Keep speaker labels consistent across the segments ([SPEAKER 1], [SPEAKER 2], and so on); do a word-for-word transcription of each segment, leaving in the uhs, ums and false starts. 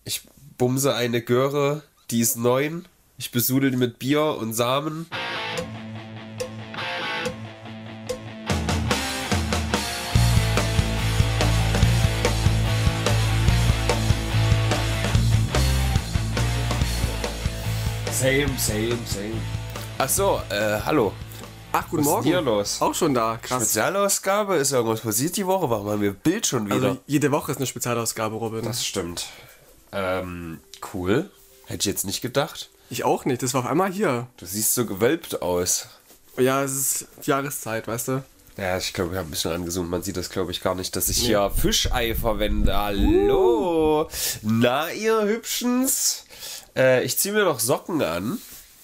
[SPEAKER 1] Ich bumse eine Göre, die ist neun. Ich besudel die mit Bier und Samen. Same, same, same. Ach so, äh, hallo.
[SPEAKER 2] Ach, guten
[SPEAKER 1] Was
[SPEAKER 2] Morgen.
[SPEAKER 1] ist hier los?
[SPEAKER 2] Auch schon da, krass.
[SPEAKER 1] Spezialausgabe? Ist irgendwas passiert die Woche? Warum haben wir Bild schon wieder?
[SPEAKER 2] Also jede Woche ist eine Spezialausgabe, Robin.
[SPEAKER 1] Das stimmt. Ähm, cool. Hätte ich jetzt nicht gedacht.
[SPEAKER 2] Ich auch nicht, das war auf einmal hier.
[SPEAKER 1] Du siehst so gewölbt aus.
[SPEAKER 2] Ja, es ist Jahreszeit, weißt du.
[SPEAKER 1] Ja, ich glaube, ich habe ein bisschen angezoomt. Man sieht das, glaube ich, gar nicht, dass ich hier Fischei verwende. Hallo. Uh. Na, ihr Hübschens. Äh, ich ziehe mir noch Socken an.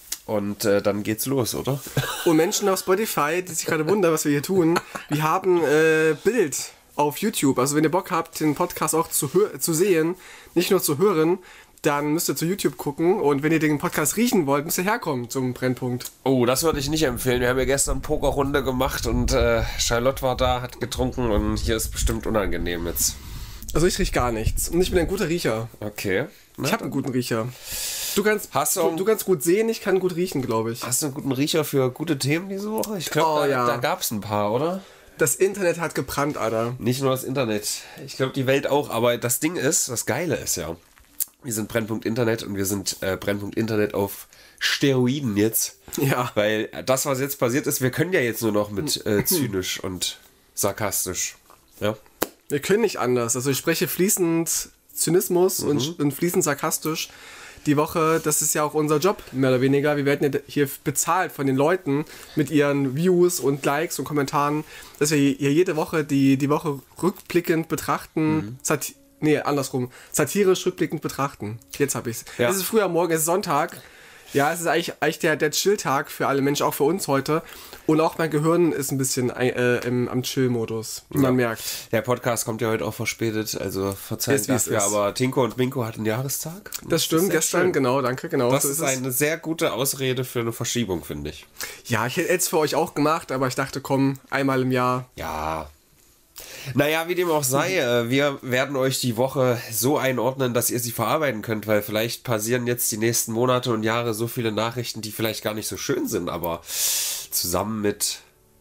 [SPEAKER 1] Und äh, dann geht's los, oder?
[SPEAKER 2] Und Menschen auf Spotify, die sich gerade wundern, was wir hier tun, wir haben äh, Bild auf YouTube. Also wenn ihr Bock habt, den Podcast auch zu, hör- zu sehen, nicht nur zu hören, dann müsst ihr zu YouTube gucken. Und wenn ihr den Podcast riechen wollt, müsst ihr herkommen zum Brennpunkt.
[SPEAKER 1] Oh, das würde ich nicht empfehlen. Wir haben ja gestern Pokerrunde gemacht und äh, Charlotte war da, hat getrunken und hier ist bestimmt unangenehm jetzt.
[SPEAKER 2] Also ich riech gar nichts. Und ich bin ein guter Riecher.
[SPEAKER 1] Okay. Na,
[SPEAKER 2] Ich habe einen guten Riecher. Du kannst,
[SPEAKER 1] Hast du
[SPEAKER 2] du,
[SPEAKER 1] auch-
[SPEAKER 2] du kannst gut sehen, ich kann gut riechen, glaube ich.
[SPEAKER 1] Hast du einen guten Riecher für gute Themen diese Woche? Ich glaube,
[SPEAKER 2] Oh,
[SPEAKER 1] da,
[SPEAKER 2] ja.
[SPEAKER 1] da gab es ein paar, oder?
[SPEAKER 2] Das Internet hat gebrannt, Alter.
[SPEAKER 1] Nicht nur das Internet. Ich glaube, die Welt auch. Aber das Ding ist, das Geile ist ja, wir sind Brennpunkt Internet und wir sind äh, Brennpunkt Internet auf Steroiden jetzt.
[SPEAKER 2] Ja.
[SPEAKER 1] Weil das, was jetzt passiert ist, wir können ja jetzt nur noch mit äh, zynisch und sarkastisch. Ja.
[SPEAKER 2] Wir können nicht anders. Also ich spreche fließend Zynismus
[SPEAKER 1] Mhm.
[SPEAKER 2] und, und fließend sarkastisch. Die Woche, das ist ja auch unser Job, mehr oder weniger. Wir werden ja hier bezahlt von den Leuten mit ihren Views und Likes und Kommentaren, dass wir hier jede Woche die, die Woche rückblickend betrachten.
[SPEAKER 1] Mhm.
[SPEAKER 2] Sati- nee, andersrum. Satirisch rückblickend betrachten. Jetzt habe ich's.
[SPEAKER 1] Ja.
[SPEAKER 2] Es ist früh am Morgen, es ist Sonntag. Ja, es ist eigentlich, eigentlich der, der Chill-Tag für alle Menschen, auch für uns heute. Und auch mein Gehirn ist ein bisschen äh, im, am Chill-Modus, wie man merkt.
[SPEAKER 1] Der Podcast kommt ja heute auch verspätet, also verzeiht
[SPEAKER 2] Ist, wie es
[SPEAKER 1] dafür.
[SPEAKER 2] ist.
[SPEAKER 1] Aber Tinko und Minko hatten Jahrestag.
[SPEAKER 2] Das stimmt,
[SPEAKER 1] ist echt
[SPEAKER 2] gestern,
[SPEAKER 1] schön.
[SPEAKER 2] genau, danke, genau.
[SPEAKER 1] Das
[SPEAKER 2] so
[SPEAKER 1] ist
[SPEAKER 2] es.
[SPEAKER 1] eine sehr gute Ausrede für eine Verschiebung, finde ich.
[SPEAKER 2] Ja, ich hätte es für euch auch gemacht, aber ich dachte, komm, einmal im Jahr.
[SPEAKER 1] Ja. Naja, wie dem auch sei, äh, wir werden euch die Woche so einordnen, dass ihr sie verarbeiten könnt, weil vielleicht passieren jetzt die nächsten Monate und Jahre so viele Nachrichten, die vielleicht gar nicht so schön sind, aber zusammen mit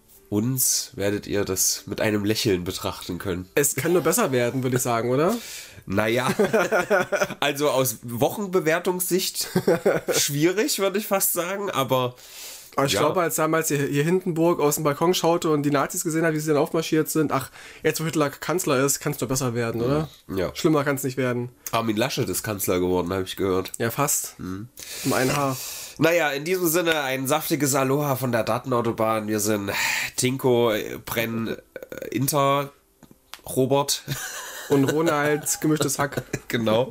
[SPEAKER 1] uns werdet ihr das mit einem Lächeln betrachten können.
[SPEAKER 2] Es kann nur besser werden, würde ich sagen, oder?
[SPEAKER 1] Naja, also aus Wochenbewertungssicht schwierig, würde ich fast sagen, aber
[SPEAKER 2] Aber ich
[SPEAKER 1] ja.
[SPEAKER 2] glaube, als damals hier, hier Hindenburg aus dem Balkon schaute und die Nazis gesehen hat, wie sie dann aufmarschiert sind, ach, jetzt wo Hitler Kanzler ist, kann es nur besser werden, oder?
[SPEAKER 1] Ja.
[SPEAKER 2] Schlimmer kann es nicht werden.
[SPEAKER 1] Armin Laschet ist Kanzler geworden, habe ich gehört.
[SPEAKER 2] Ja, fast.
[SPEAKER 1] Mhm.
[SPEAKER 2] Um ein Haar.
[SPEAKER 1] Naja, in diesem Sinne ein saftiges Aloha von der Datenautobahn. Wir sind Tinko, äh, Brenn, äh, Inter, Robert.
[SPEAKER 2] Und Ronald, gemischtes Hack.
[SPEAKER 1] Genau.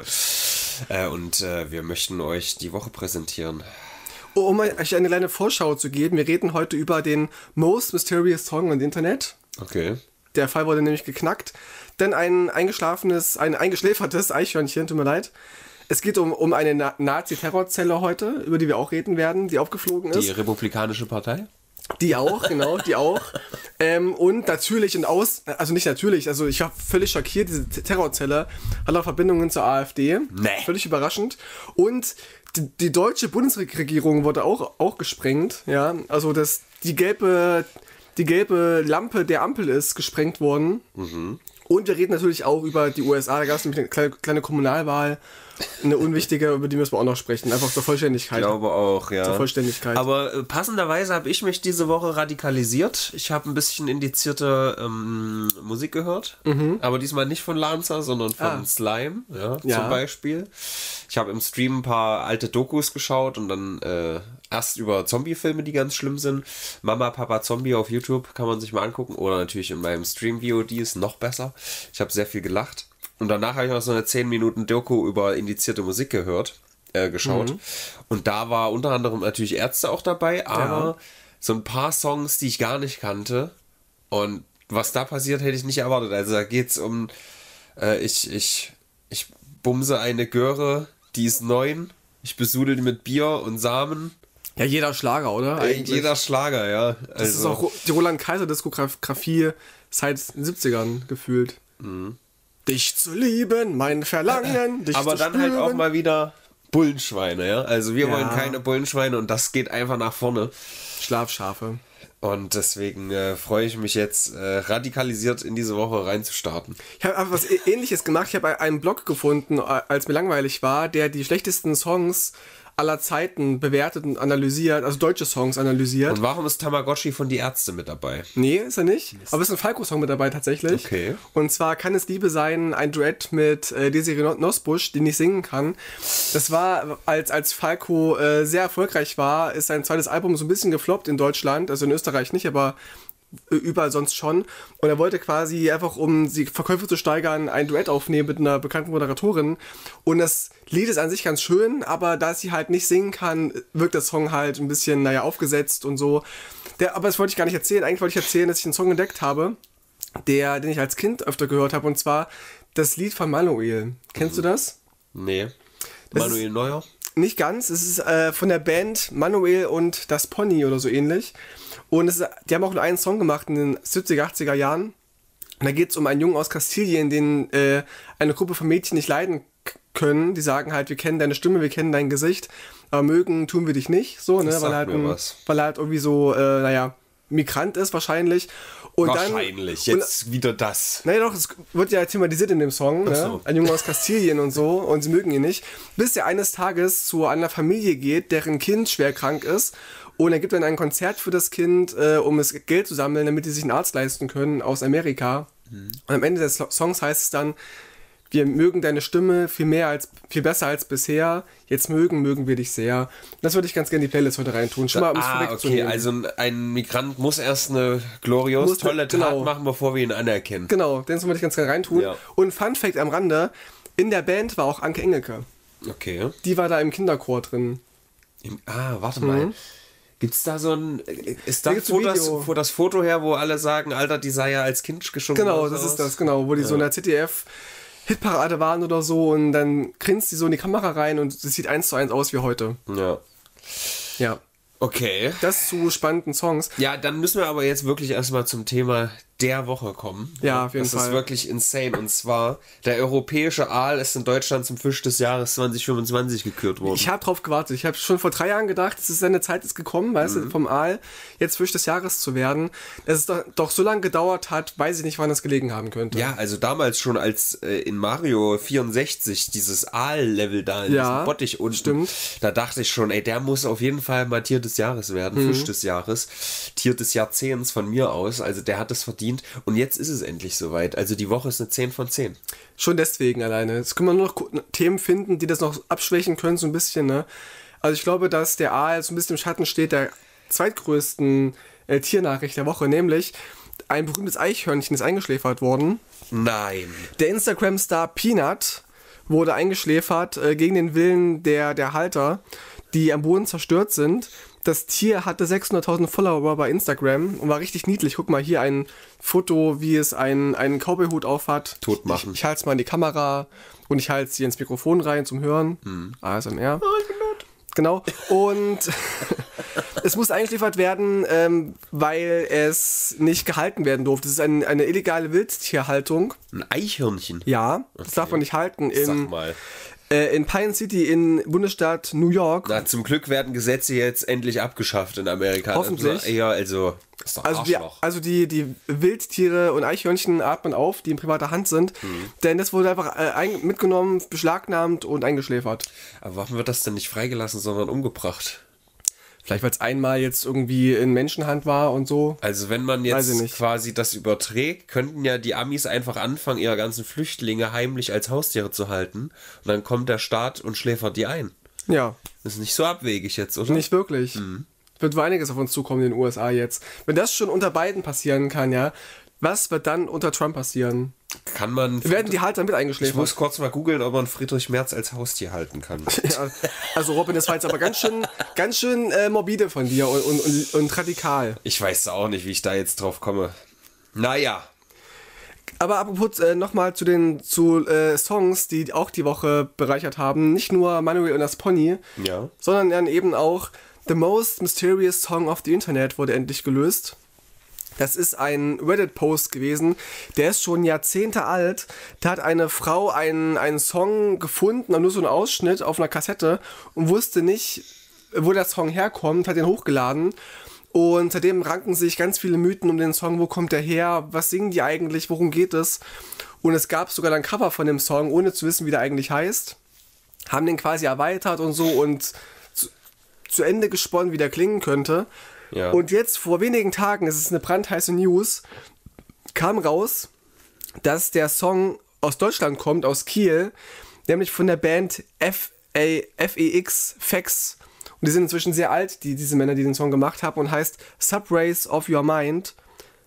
[SPEAKER 1] Äh, und äh, wir möchten euch die Woche präsentieren.
[SPEAKER 2] Oh, um euch eine kleine Vorschau zu geben, wir reden heute über den Most Mysterious Song im Internet.
[SPEAKER 1] Okay.
[SPEAKER 2] Der Fall wurde nämlich geknackt. Denn ein eingeschlafenes, ein eingeschläfertes Eichhörnchen, tut mir leid. Es geht um, um eine Na- Nazi-Terrorzelle heute, über die wir auch reden werden, die aufgeflogen ist.
[SPEAKER 1] Die Republikanische Partei?
[SPEAKER 2] Die auch, genau, die auch. Ähm, und natürlich und aus, also nicht natürlich, also ich war völlig schockiert, diese T- Terrorzelle hat auch Verbindungen zur AfD.
[SPEAKER 1] Nee.
[SPEAKER 2] Völlig überraschend. Und die, die deutsche Bundesregierung wurde auch, auch gesprengt, ja. Also das, die gelbe, die gelbe Lampe der Ampel ist gesprengt worden.
[SPEAKER 1] Mhm.
[SPEAKER 2] Und wir reden natürlich auch über die U S A, da gab es nämlich eine kleine, kleine Kommunalwahl, eine unwichtige, über die müssen wir auch noch sprechen, einfach zur Vollständigkeit.
[SPEAKER 1] Ich glaube auch, ja.
[SPEAKER 2] Zur Vollständigkeit.
[SPEAKER 1] Aber äh, passenderweise habe ich mich diese Woche radikalisiert. Ich habe ein bisschen indizierte ähm, Musik gehört. Aber diesmal nicht von Lanza, sondern von
[SPEAKER 2] Ah.
[SPEAKER 1] Slime, ja,
[SPEAKER 2] Ja.
[SPEAKER 1] zum Beispiel. Ich habe im Stream ein paar alte Dokus geschaut und dann äh, erst über Zombie-Filme, die ganz schlimm sind. Mama, Papa, Zombie auf YouTube kann man sich mal angucken. Oder natürlich in meinem Stream-V O D ist noch besser. Ich habe sehr viel gelacht. Und danach habe ich noch so eine zehn Minuten Doku über indizierte Musik gehört, äh, geschaut.
[SPEAKER 2] Mhm.
[SPEAKER 1] Und da war unter anderem natürlich Ärzte auch dabei, aber
[SPEAKER 2] Ja.
[SPEAKER 1] so ein paar Songs, die ich gar nicht kannte. Und was da passiert, hätte ich nicht erwartet. Also da geht es um, äh, ich, ich, ich bumse eine Göre, die ist neun. Ich besudel die mit Bier und Samen.
[SPEAKER 2] Ja, jeder Schlager, oder?
[SPEAKER 1] Äh,
[SPEAKER 2] Eigentlich.
[SPEAKER 1] jeder Schlager, ja. Also,
[SPEAKER 2] Das ist auch Ro- die Roland-Kaiser-Diskografie seit den siebzigern gefühlt. Dich zu lieben, mein Verlangen, dich
[SPEAKER 1] Aber
[SPEAKER 2] zu
[SPEAKER 1] dann
[SPEAKER 2] spüren.
[SPEAKER 1] halt auch mal wieder Bullenschweine, ja. Also wir
[SPEAKER 2] Ja.
[SPEAKER 1] wollen keine Bullenschweine und das geht einfach nach vorne.
[SPEAKER 2] Schlafschafe.
[SPEAKER 1] Und deswegen äh, freue ich mich jetzt, äh, radikalisiert in diese Woche reinzustarten.
[SPEAKER 2] Ich habe einfach was Ä- Ähnliches gemacht. Ich habe einen Blog gefunden, äh, als mir langweilig war, der die schlechtesten Songs aller Zeiten bewertet und analysiert, also deutsche Songs analysiert.
[SPEAKER 1] Und warum ist Tamagotchi von Die Ärzte mit dabei?
[SPEAKER 2] Nee, ist er nicht. Aber es ist ein Falco-Song mit dabei tatsächlich.
[SPEAKER 1] Okay.
[SPEAKER 2] Und zwar Kann es Liebe sein, ein Duett mit äh, Desiree No- Nosbusch, den ich singen kann. Das war, als, als Falco äh, sehr erfolgreich war, ist sein zweites Album so ein bisschen gefloppt in Deutschland, also in Österreich nicht, aber äh, überall sonst schon. Und er wollte quasi einfach, um die Verkäufe zu steigern, ein Duett aufnehmen mit einer bekannten Moderatorin. Und das Lied ist an sich ganz schön, aber da sie halt nicht singen kann, wirkt der Song halt ein bisschen, naja, aufgesetzt und so. Der, aber das wollte ich gar nicht erzählen. Eigentlich wollte ich erzählen, dass ich einen Song entdeckt habe, der, den ich als Kind öfter gehört habe, und zwar das Lied von Manuel. Kennst du das?
[SPEAKER 1] Nee.
[SPEAKER 2] Das
[SPEAKER 1] Manuel
[SPEAKER 2] ist-
[SPEAKER 1] Neuer?
[SPEAKER 2] Nicht ganz. Es ist äh, von der Band Manuel und das Pony oder so ähnlich. Und es ist, die haben auch nur einen Song gemacht in den siebziger, achtziger Jahren. Und da geht es um einen Jungen aus Kastilien, den äh, eine Gruppe von Mädchen nicht leiden k- können. Die sagen halt, wir kennen deine Stimme, wir kennen dein Gesicht, aber mögen tun wir dich nicht. So, ne?
[SPEAKER 1] Das
[SPEAKER 2] Weil, er
[SPEAKER 1] sagt
[SPEAKER 2] halt
[SPEAKER 1] mir
[SPEAKER 2] ein,
[SPEAKER 1] was.
[SPEAKER 2] weil er halt irgendwie so, äh, naja, Migrant ist wahrscheinlich. Und
[SPEAKER 1] Wahrscheinlich.
[SPEAKER 2] Dann,
[SPEAKER 1] Jetzt wieder das.
[SPEAKER 2] Naja doch, es wird ja thematisiert in dem Song, ne?
[SPEAKER 1] so.
[SPEAKER 2] Ein Junge aus Kastilien und so, und sie mögen ihn nicht. Bis er eines Tages zu einer Familie geht, deren Kind schwer krank ist, und er gibt dann ein Konzert für das Kind, äh, um es Geld zu sammeln, damit die sich einen Arzt leisten können aus Amerika.
[SPEAKER 1] Mhm.
[SPEAKER 2] Und am Ende des Songs heißt es dann: Wir mögen deine Stimme viel mehr als, viel besser als bisher. Jetzt mögen, mögen wir dich sehr. Das würde ich ganz gerne in die Playlist heute reintun. Schon mal, um es
[SPEAKER 1] Ah, okay,
[SPEAKER 2] vorwegzunehmen.
[SPEAKER 1] also ein- ein Migrant muss erst eine glorios
[SPEAKER 2] Muss-
[SPEAKER 1] tolle Tat
[SPEAKER 2] genau.
[SPEAKER 1] machen, bevor wir ihn anerkennen.
[SPEAKER 2] Genau, den Song würde ich ganz gerne reintun.
[SPEAKER 1] Ja.
[SPEAKER 2] Und Fun Fact am Rande: In der Band war auch Anke Engelke.
[SPEAKER 1] Okay.
[SPEAKER 2] Die war da im Kinderchor drin.
[SPEAKER 1] Im, ah, warte mal. Gibt's da so ein. Ist da,
[SPEAKER 2] Da gibt's ein
[SPEAKER 1] wo, das,
[SPEAKER 2] Video.
[SPEAKER 1] wo das Foto her, wo alle sagen, Alter, die sei ja als Kind geschoben?
[SPEAKER 2] Genau,
[SPEAKER 1] oder
[SPEAKER 2] das
[SPEAKER 1] sowas?
[SPEAKER 2] ist das, genau. Wo die so in der Z D F-Hitparade waren oder so, und dann grinst die so in die Kamera rein und es sieht eins zu eins aus wie heute.
[SPEAKER 1] Ja.
[SPEAKER 2] Ja.
[SPEAKER 1] Okay.
[SPEAKER 2] Das zu spannenden Songs.
[SPEAKER 1] Ja, dann müssen wir aber jetzt wirklich erstmal zum Thema der Woche kommen.
[SPEAKER 2] Ja, auf jeden
[SPEAKER 1] das
[SPEAKER 2] Fall.
[SPEAKER 1] ist wirklich insane. Und zwar, der europäische Aal ist in Deutschland zum Fisch des Jahres zwanzig fünfundzwanzig gekürt worden.
[SPEAKER 2] Ich habe drauf gewartet. Ich habe schon vor drei Jahren gedacht, es ist seine Zeit ist gekommen, weißt
[SPEAKER 1] Mhm.
[SPEAKER 2] du, vom Aal jetzt Fisch des Jahres zu werden. Dass es doch, doch so lange gedauert hat, weiß ich nicht, wann es gelegen haben könnte.
[SPEAKER 1] Ja, also damals schon, als äh, in Mario vierundsechzig dieses Aal-Level da in
[SPEAKER 2] Ja,
[SPEAKER 1] diesem Bottich unten,
[SPEAKER 2] stimmt.
[SPEAKER 1] da dachte ich schon, ey, der muss auf jeden Fall mal Tier des Jahres werden,
[SPEAKER 2] Mhm.
[SPEAKER 1] Fisch des Jahres, Tier des Jahrzehnts von mir aus, also der hat es verdient und jetzt ist es endlich soweit, also die Woche ist eine zehn von zehn.
[SPEAKER 2] Schon deswegen alleine. Jetzt können wir nur noch Ko- Themen finden, die das noch abschwächen können, so ein bisschen, ne? Also ich glaube, dass der Aal so ein bisschen im Schatten steht der zweitgrößten äh, Tiernachricht der Woche, nämlich ein berühmtes Eichhörnchen ist eingeschläfert worden.
[SPEAKER 1] Nein.
[SPEAKER 2] Der Instagram-Star Peanut wurde eingeschläfert äh, gegen den Willen der, der Halter, die am Boden zerstört sind. Das Tier hatte sechshunderttausend Follower bei Instagram und war richtig niedlich. Guck mal, hier ein Foto, wie es einen, einen Cowboy-Hut aufhat.
[SPEAKER 1] Tot machen.
[SPEAKER 2] Ich, ich halte es mal in die Kamera und ich halte es hier ins Mikrofon rein zum Hören. A S M R.
[SPEAKER 1] Oh, ich bin tot.
[SPEAKER 2] Genau. Und es muss eingeliefert werden, ähm, weil es nicht gehalten werden durfte. Das ist ein, eine illegale Wildtierhaltung.
[SPEAKER 1] Ein Eichhörnchen?
[SPEAKER 2] Ja, das darf man nicht halten.
[SPEAKER 1] Sag
[SPEAKER 2] Im,
[SPEAKER 1] mal.
[SPEAKER 2] äh, in Pine City in Bundesstaat New York.
[SPEAKER 1] Na, zum Glück werden Gesetze jetzt endlich abgeschafft in Amerika.
[SPEAKER 2] Hoffentlich.
[SPEAKER 1] Ja, also, das ist doch
[SPEAKER 2] Also, die,
[SPEAKER 1] Arschloch.
[SPEAKER 2] also die, die Wildtiere und Eichhörnchen atmen auf, die in privater Hand sind.
[SPEAKER 1] Mhm.
[SPEAKER 2] Denn das wurde einfach äh, ein, mitgenommen, beschlagnahmt und eingeschläfert.
[SPEAKER 1] Aber warum wird das denn nicht freigelassen, sondern umgebracht?
[SPEAKER 2] Vielleicht, weil es einmal jetzt irgendwie in Menschenhand war und so.
[SPEAKER 1] Also wenn man
[SPEAKER 2] Weiß ich
[SPEAKER 1] jetzt
[SPEAKER 2] nicht.
[SPEAKER 1] quasi das überträgt, könnten ja die Amis einfach anfangen, ihre ganzen Flüchtlinge heimlich als Haustiere zu halten. Und dann kommt der Staat und schläfert die ein.
[SPEAKER 2] Ja,
[SPEAKER 1] Das ist nicht so abwegig jetzt, oder?
[SPEAKER 2] nicht wirklich.
[SPEAKER 1] Mhm.
[SPEAKER 2] Wird wohl einiges auf uns zukommen in den U S A jetzt. Wenn das schon unter Biden passieren kann, ja, was wird dann unter Trump passieren?
[SPEAKER 1] Kann man...
[SPEAKER 2] Werden die Halter mit
[SPEAKER 1] Ich
[SPEAKER 2] eingeschläfert?
[SPEAKER 1] muss kurz mal googeln, ob man Friedrich Merz als Haustier halten kann.
[SPEAKER 2] Ja, also Robin, das war jetzt aber ganz schön, ganz schön äh, morbide von dir und, und, und, und radikal.
[SPEAKER 1] Ich weiß auch nicht, wie ich da jetzt drauf komme. Naja.
[SPEAKER 2] Aber apropos äh, nochmal zu den zu äh, Songs, die auch die Woche bereichert haben. Nicht nur Manuel und das Pony,
[SPEAKER 1] Ja.
[SPEAKER 2] sondern dann eben auch The Most Mysterious Song of the Internet wurde endlich gelöst. Das ist ein Reddit-Post gewesen, der ist schon Jahrzehnte alt. Da hat eine Frau einen, einen Song gefunden, nur so einen Ausschnitt auf einer Kassette und wusste nicht, wo der Song herkommt, hat den hochgeladen. Und seitdem ranken sich ganz viele Mythen um den Song. Wo kommt der her? Was singen die eigentlich? Worum geht es? Und es gab sogar ein Cover von dem Song, ohne zu wissen, wie der eigentlich heißt. Haben den quasi erweitert und so und zu, zu Ende gesponnen, wie der klingen könnte.
[SPEAKER 1] Ja.
[SPEAKER 2] Und jetzt, vor wenigen Tagen, es ist eine brandheiße News, kam raus, dass der Song aus Deutschland kommt, aus Kiel, nämlich von der Band F A F E X, Fex. Und die sind inzwischen sehr alt, die, diese Männer, die den Song gemacht haben, und heißt Subrace of Your Mind.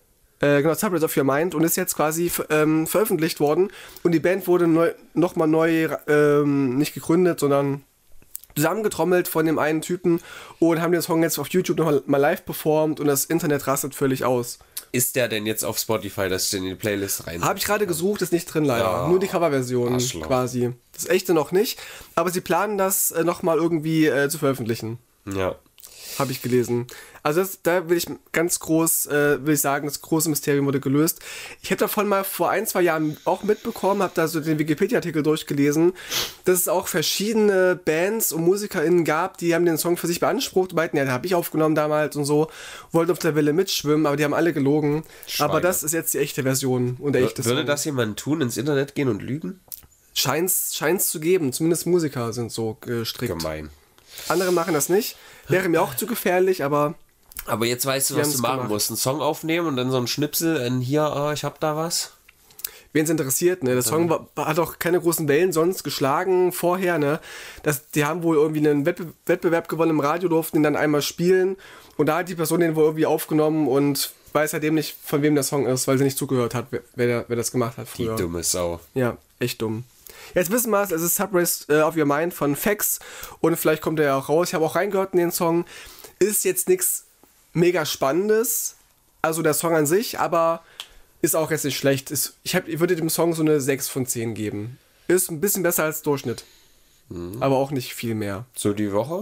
[SPEAKER 2] Äh, genau, Subrace of Your Mind, und ist jetzt quasi ähm, veröffentlicht worden. Und die Band wurde neu, nochmal neu, ähm, nicht gegründet, sondern zusammengetrommelt von dem einen Typen und haben den Song jetzt auf YouTube nochmal mal live performt und das Internet rastet völlig aus.
[SPEAKER 1] Ist der denn jetzt auf Spotify, dass ich den in die Playlist rein?
[SPEAKER 2] Habe ich gerade gesucht, ist nicht drin leider.
[SPEAKER 1] Ja,
[SPEAKER 2] Nur die Coverversion
[SPEAKER 1] Arschloch.
[SPEAKER 2] quasi. Das echte noch nicht, aber sie planen das äh, nochmal irgendwie äh, zu veröffentlichen.
[SPEAKER 1] Ja.
[SPEAKER 2] Habe ich gelesen. Also das, da will ich ganz groß, äh, will ich sagen, das große Mysterium wurde gelöst. Ich habe davon mal vor ein, zwei Jahren auch mitbekommen, habe da so den Wikipedia-Artikel durchgelesen, dass es auch verschiedene Bands und MusikerInnen gab, die haben den Song für sich beansprucht, meinten, ja, den habe ich aufgenommen damals und so, wollten auf der Welle mitschwimmen, aber die haben alle gelogen.
[SPEAKER 1] Schweine.
[SPEAKER 2] Aber das ist jetzt die echte Version und der echte
[SPEAKER 1] Würde
[SPEAKER 2] Song.
[SPEAKER 1] das jemand tun, ins Internet gehen und lügen?
[SPEAKER 2] Scheint's, scheint's zu geben, zumindest Musiker sind so gestrickt.
[SPEAKER 1] Gemein.
[SPEAKER 2] Andere machen das nicht. Wäre mir auch zu gefährlich, aber...
[SPEAKER 1] Aber jetzt weißt du,
[SPEAKER 2] Wir
[SPEAKER 1] was du
[SPEAKER 2] haben's
[SPEAKER 1] machen
[SPEAKER 2] gemacht.
[SPEAKER 1] musst. Einen Song aufnehmen und dann so ein Schnipsel in hier, ah, ich hab da was.
[SPEAKER 2] Wen es interessiert, ne? Der Song war, hat auch keine großen Wellen sonst geschlagen vorher, ne? Das, die haben wohl irgendwie einen Wettbe- Wettbewerb gewonnen im Radio, durften ihn dann einmal spielen und da hat die Person den wohl irgendwie aufgenommen und weiß seitdem nicht, von wem der Song ist, weil sie nicht zugehört hat, wer, wer, wer das gemacht hat
[SPEAKER 1] Die
[SPEAKER 2] früher.
[SPEAKER 1] dumme Sau.
[SPEAKER 2] Ja, echt dumm. Jetzt wissen wir es, es ist Subrace äh, of Your Mind von Fex und vielleicht kommt er ja auch raus. Ich habe auch reingehört in den Song. Ist jetzt nichts mega Spannendes, also der Song an sich, aber ist auch jetzt nicht schlecht. Ist, ich, hab, ich würde dem Song so eine sechs von zehn geben. Ist ein bisschen besser als Durchschnitt,
[SPEAKER 1] Mhm.
[SPEAKER 2] aber auch nicht viel mehr.
[SPEAKER 1] So die Woche?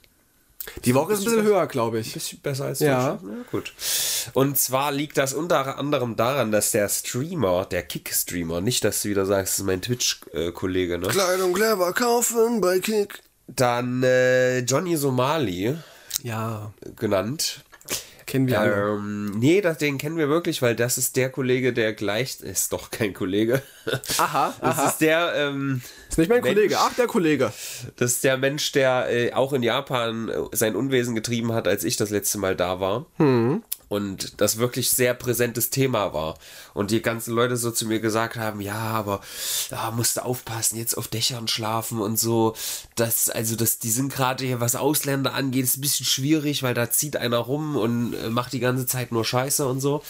[SPEAKER 2] Die Woche ist ein bisschen höher, glaube ich.
[SPEAKER 1] Bisschen besser als
[SPEAKER 2] Ja.
[SPEAKER 1] Deutschland. Ja, gut. Und zwar liegt das unter anderem daran, dass der Streamer, der Kick-Streamer, nicht, dass du wieder sagst, das ist mein Twitch-Kollege, ne?
[SPEAKER 2] Kleidung clever kaufen bei Kick.
[SPEAKER 1] Dann äh, Johnny Somali
[SPEAKER 2] Ja,
[SPEAKER 1] genannt.
[SPEAKER 2] kennen wir alle.
[SPEAKER 1] Ähm, nee, das, den kennen wir wirklich, weil das ist der Kollege, der gleich... Ist doch kein Kollege.
[SPEAKER 2] Aha,
[SPEAKER 1] Das
[SPEAKER 2] aha.
[SPEAKER 1] ist der... Ähm,
[SPEAKER 2] Ist nicht mein
[SPEAKER 1] Mensch.
[SPEAKER 2] Kollege, ach, der Kollege.
[SPEAKER 1] Das ist der Mensch, der äh, auch in Japan äh, sein Unwesen getrieben hat, als ich das letzte Mal da war.
[SPEAKER 2] Hm.
[SPEAKER 1] Und das wirklich sehr präsentes Thema war. Und die ganzen Leute so zu mir gesagt haben, ja, aber da musst du aufpassen, jetzt auf Dächern schlafen und so. Das, also das, die sind gerade hier, was Ausländer angeht, ist ein bisschen schwierig, weil da zieht einer rum und äh, macht die ganze Zeit nur Scheiße und so.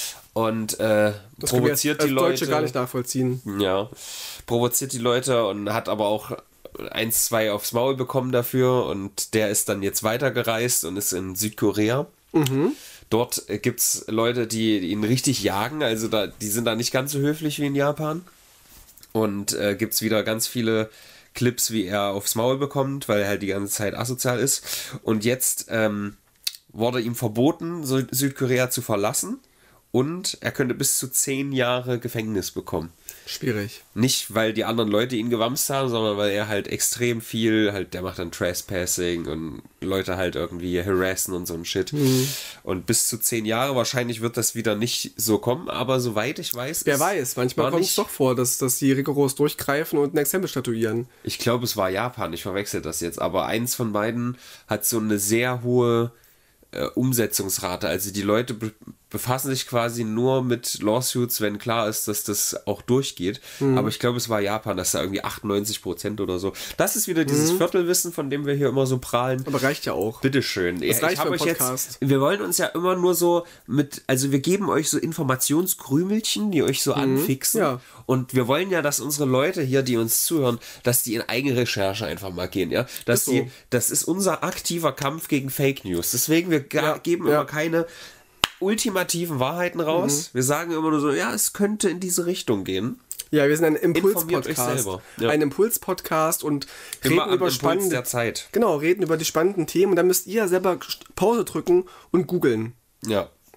[SPEAKER 1] Und äh,
[SPEAKER 2] Das können wir jetzt
[SPEAKER 1] provoziert
[SPEAKER 2] als
[SPEAKER 1] die
[SPEAKER 2] Deutsche
[SPEAKER 1] Leute.
[SPEAKER 2] gar nicht nachvollziehen.
[SPEAKER 1] Ja, provoziert die Leute und hat aber auch eins, zwei aufs Maul bekommen dafür und der ist dann jetzt weitergereist und ist in Südkorea. Dort gibt es Leute, die, die ihn richtig jagen, also da, die sind da nicht ganz so höflich wie in Japan. Und äh, gibt es wieder ganz viele Clips, wie er aufs Maul bekommt, weil er halt die ganze Zeit asozial ist. Und jetzt ähm, wurde ihm verboten, Sü- Südkorea zu verlassen. Und er könnte bis zu zehn Jahre Gefängnis bekommen.
[SPEAKER 2] Schwierig.
[SPEAKER 1] Nicht, weil die anderen Leute ihn gewamst haben, sondern weil er halt extrem viel, halt, der macht dann Trespassing und Leute halt irgendwie harassen und so ein Shit.
[SPEAKER 2] Mhm.
[SPEAKER 1] Und bis zu zehn Jahre, wahrscheinlich wird das wieder nicht so kommen, aber soweit ich weiß.
[SPEAKER 2] Wer
[SPEAKER 1] es
[SPEAKER 2] weiß, manchmal
[SPEAKER 1] war
[SPEAKER 2] kommt es
[SPEAKER 1] nicht-
[SPEAKER 2] doch vor, dass, dass die rigoros durchgreifen und ein Exempel statuieren.
[SPEAKER 1] Ich glaube, es war Japan, ich verwechsel das jetzt, aber eins von beiden hat so eine sehr hohe äh, Umsetzungsrate. Also die Leute be befassen sich quasi nur mit Lawsuits, wenn klar ist, dass das auch durchgeht.
[SPEAKER 2] Mhm.
[SPEAKER 1] Aber ich glaube, es war Japan, das ist da irgendwie achtundneunzig Prozent oder so. Das ist wieder dieses Viertelwissen, von dem wir hier immer so prahlen.
[SPEAKER 2] Aber reicht ja auch.
[SPEAKER 1] Bitteschön.
[SPEAKER 2] Das reicht
[SPEAKER 1] ich hab
[SPEAKER 2] für einen
[SPEAKER 1] euch jetzt,
[SPEAKER 2] Podcast.
[SPEAKER 1] wir wollen uns ja immer nur so mit, also wir geben euch so Informationskrümelchen, die euch so anfixen.
[SPEAKER 2] ja.
[SPEAKER 1] Und wir wollen ja, dass unsere Leute hier, die uns zuhören, dass die in eigene Recherche einfach mal gehen, ja. Dass
[SPEAKER 2] Ist so.
[SPEAKER 1] die, das ist unser aktiver Kampf gegen Fake News. Deswegen, wir ga-
[SPEAKER 2] Ja,
[SPEAKER 1] geben
[SPEAKER 2] ja.
[SPEAKER 1] immer keine ultimativen Wahrheiten raus. Wir sagen immer nur so, ja, es könnte in diese Richtung gehen.
[SPEAKER 2] Ja, wir sind ein
[SPEAKER 1] Informiert euch
[SPEAKER 2] Impuls-Podcast.
[SPEAKER 1] selber, ja.
[SPEAKER 2] Ein Impuls-Podcast und
[SPEAKER 1] Immer
[SPEAKER 2] reden
[SPEAKER 1] am
[SPEAKER 2] über
[SPEAKER 1] Impuls
[SPEAKER 2] spannende
[SPEAKER 1] der Zeit.
[SPEAKER 2] Genau, reden über die spannenden Themen und dann müsst ihr selber Pause drücken und googeln.
[SPEAKER 1] Ja.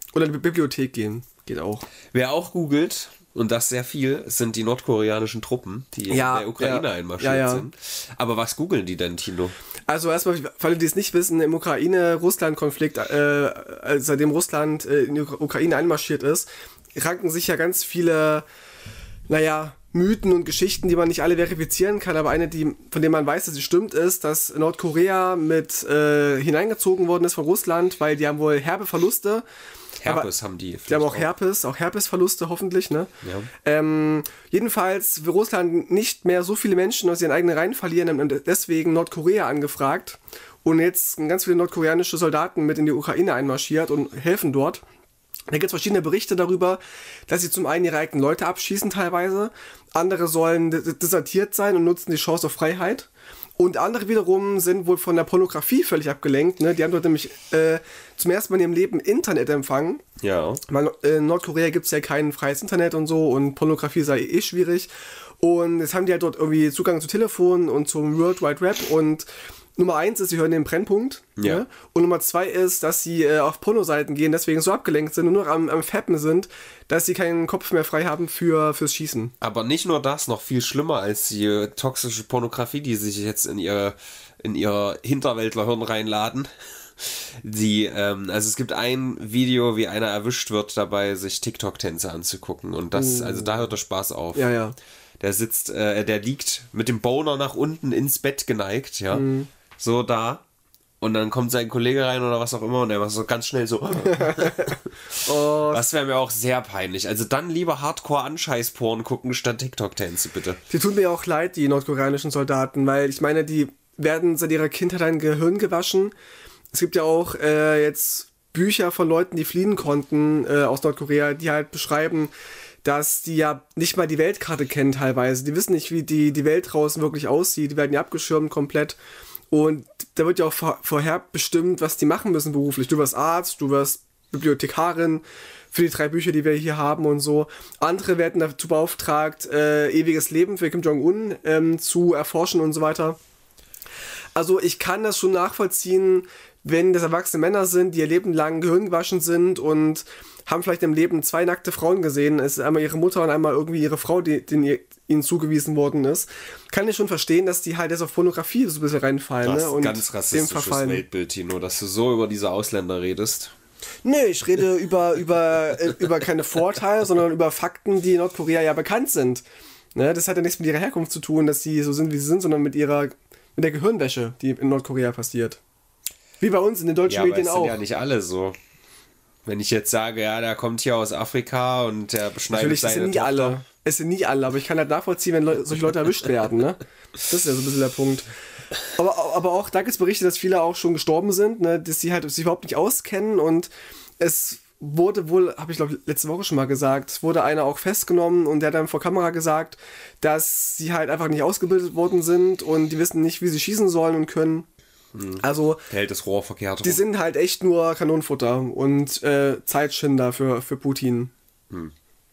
[SPEAKER 2] Oder in die Bibliothek gehen. Geht auch.
[SPEAKER 1] Wer auch googelt, und das sehr viel, sind die nordkoreanischen Truppen, die
[SPEAKER 2] ja,
[SPEAKER 1] in der Ukraine
[SPEAKER 2] ja,
[SPEAKER 1] einmarschiert
[SPEAKER 2] ja, ja.
[SPEAKER 1] sind. Aber was googeln die denn, Tino?
[SPEAKER 2] Also erstmal, für alle, die es nicht wissen, im Ukraine-Russland-Konflikt, äh, seitdem Russland äh, in die Ukraine einmarschiert ist, ranken sich ja ganz viele, naja, Mythen und Geschichten, die man nicht alle verifizieren kann, aber eine, die, von der man weiß, dass sie stimmt, ist, dass Nordkorea mit äh, hineingezogen worden ist von Russland, weil die haben wohl herbe Verluste.
[SPEAKER 1] Herpes
[SPEAKER 2] aber,
[SPEAKER 1] haben die.
[SPEAKER 2] Die haben auch Herpes, auch Herpesverluste hoffentlich, ne?
[SPEAKER 1] Ja.
[SPEAKER 2] Ähm, jedenfalls will Russland nicht mehr so viele Menschen aus ihren eigenen Reihen verlieren und deswegen Nordkorea angefragt und jetzt ganz viele nordkoreanische Soldaten mit in die Ukraine einmarschiert und helfen dort. Da gibt es verschiedene Berichte darüber, dass sie zum einen ihre eigenen Leute abschießen teilweise, andere sollen desertiert sein und nutzen die Chance auf Freiheit. Und andere wiederum sind wohl von der Pornografie völlig abgelenkt. Ne? Die haben dort nämlich äh, zum ersten Mal in ihrem Leben Internet empfangen.
[SPEAKER 1] Ja.
[SPEAKER 2] Weil in Nordkorea gibt es ja kein freies Internet und so und Pornografie sei eh schwierig. Und jetzt haben die halt dort irgendwie Zugang zu Telefon und zum World Wide Web. Und Nummer eins ist, sie hören den Brennpunkt.
[SPEAKER 1] Ja.
[SPEAKER 2] Ne? Und Nummer zwei ist, dass sie äh, auf Pornoseiten gehen, deswegen so abgelenkt sind und nur am, am Fappen sind, dass sie keinen Kopf mehr frei haben für, fürs Schießen.
[SPEAKER 1] Aber nicht nur das, noch viel schlimmer als die toxische Pornografie, die sich jetzt in ihre, in ihre Hinterwäldlerhirn reinladen. Die, ähm, also es gibt ein Video, wie einer erwischt wird, dabei sich TikTok-Tänze anzugucken. Und das, oh. also da hört der Spaß auf.
[SPEAKER 2] Ja, ja.
[SPEAKER 1] Der sitzt, äh, der liegt mit dem Boner nach unten ins Bett geneigt, ja. Mhm. So da. Und dann kommt sein Kollege rein oder was auch immer und er macht so ganz schnell so. oh. Das wäre mir auch sehr peinlich. Also dann lieber Hardcore-Anscheiß-Porn gucken statt TikTok-Tänze, bitte.
[SPEAKER 2] Die tun mir auch leid, die nordkoreanischen Soldaten, weil ich meine, die werden seit ihrer Kindheit ein Gehirn gewaschen. Es gibt ja auch äh, jetzt Bücher von Leuten, die fliehen konnten äh, aus Nordkorea, die halt beschreiben, dass die ja nicht mal die Weltkarte kennen teilweise. Die wissen nicht, wie die, die Welt draußen wirklich aussieht. Die werden ja abgeschirmt komplett. Und da wird ja auch vor, vorher bestimmt, was die machen müssen beruflich. Du wirst Arzt, du wirst Bibliothekarin für die drei Bücher, die wir hier haben und so. Andere werden dazu beauftragt, äh, ewiges Leben für Kim Jong-un ähm, zu erforschen und so weiter. Also ich kann das schon nachvollziehen, wenn das erwachsene Männer sind, die ihr Leben lang Gehirn gewaschen sind und haben vielleicht im Leben zwei nackte Frauen gesehen. Es ist einmal ihre Mutter und einmal irgendwie ihre Frau, die, die ihnen zugewiesen worden ist. Kann ich schon verstehen, dass die halt jetzt auf Pornografie so ein bisschen reinfallen.
[SPEAKER 1] Das ist
[SPEAKER 2] ne?
[SPEAKER 1] ein
[SPEAKER 2] und
[SPEAKER 1] ganz rassistisches Weltbild, Tino, dass du so über diese Ausländer redest.
[SPEAKER 2] Nee, ich rede über, über, äh, über keine Vorteile, sondern über Fakten, die in Nordkorea ja bekannt sind. Ne? Das hat ja nichts mit ihrer Herkunft zu tun, dass sie so sind, wie sie sind, sondern mit ihrer mit der Gehirnwäsche, die in Nordkorea passiert. Wie bei uns in den deutschen
[SPEAKER 1] ja,
[SPEAKER 2] Medien
[SPEAKER 1] aber es
[SPEAKER 2] auch.
[SPEAKER 1] sind ja nicht alle so. Wenn ich jetzt sage, ja, der kommt hier aus Afrika und der beschneidet
[SPEAKER 2] Natürlich,
[SPEAKER 1] seine
[SPEAKER 2] es sind nie
[SPEAKER 1] Tochter.
[SPEAKER 2] alle. Es sind nie alle, aber ich kann halt nachvollziehen, wenn Leu- solche Leute erwischt werden. Ne? Das ist ja so ein bisschen der Punkt. Aber, aber auch, da gibt es Berichte, dass viele auch schon gestorben sind, ne? Dass sie halt sich überhaupt nicht auskennen und es wurde wohl, habe ich glaube letzte Woche schon mal gesagt, es wurde einer auch festgenommen und der hat dann vor Kamera gesagt, dass sie halt einfach nicht ausgebildet worden sind und die wissen nicht, wie sie schießen sollen und können. Hm. Also,
[SPEAKER 1] der hält das Rohr verkehrt rum.
[SPEAKER 2] Die sind halt echt nur Kanonenfutter und äh, Zeitschinder für, für Putin.
[SPEAKER 1] Hm.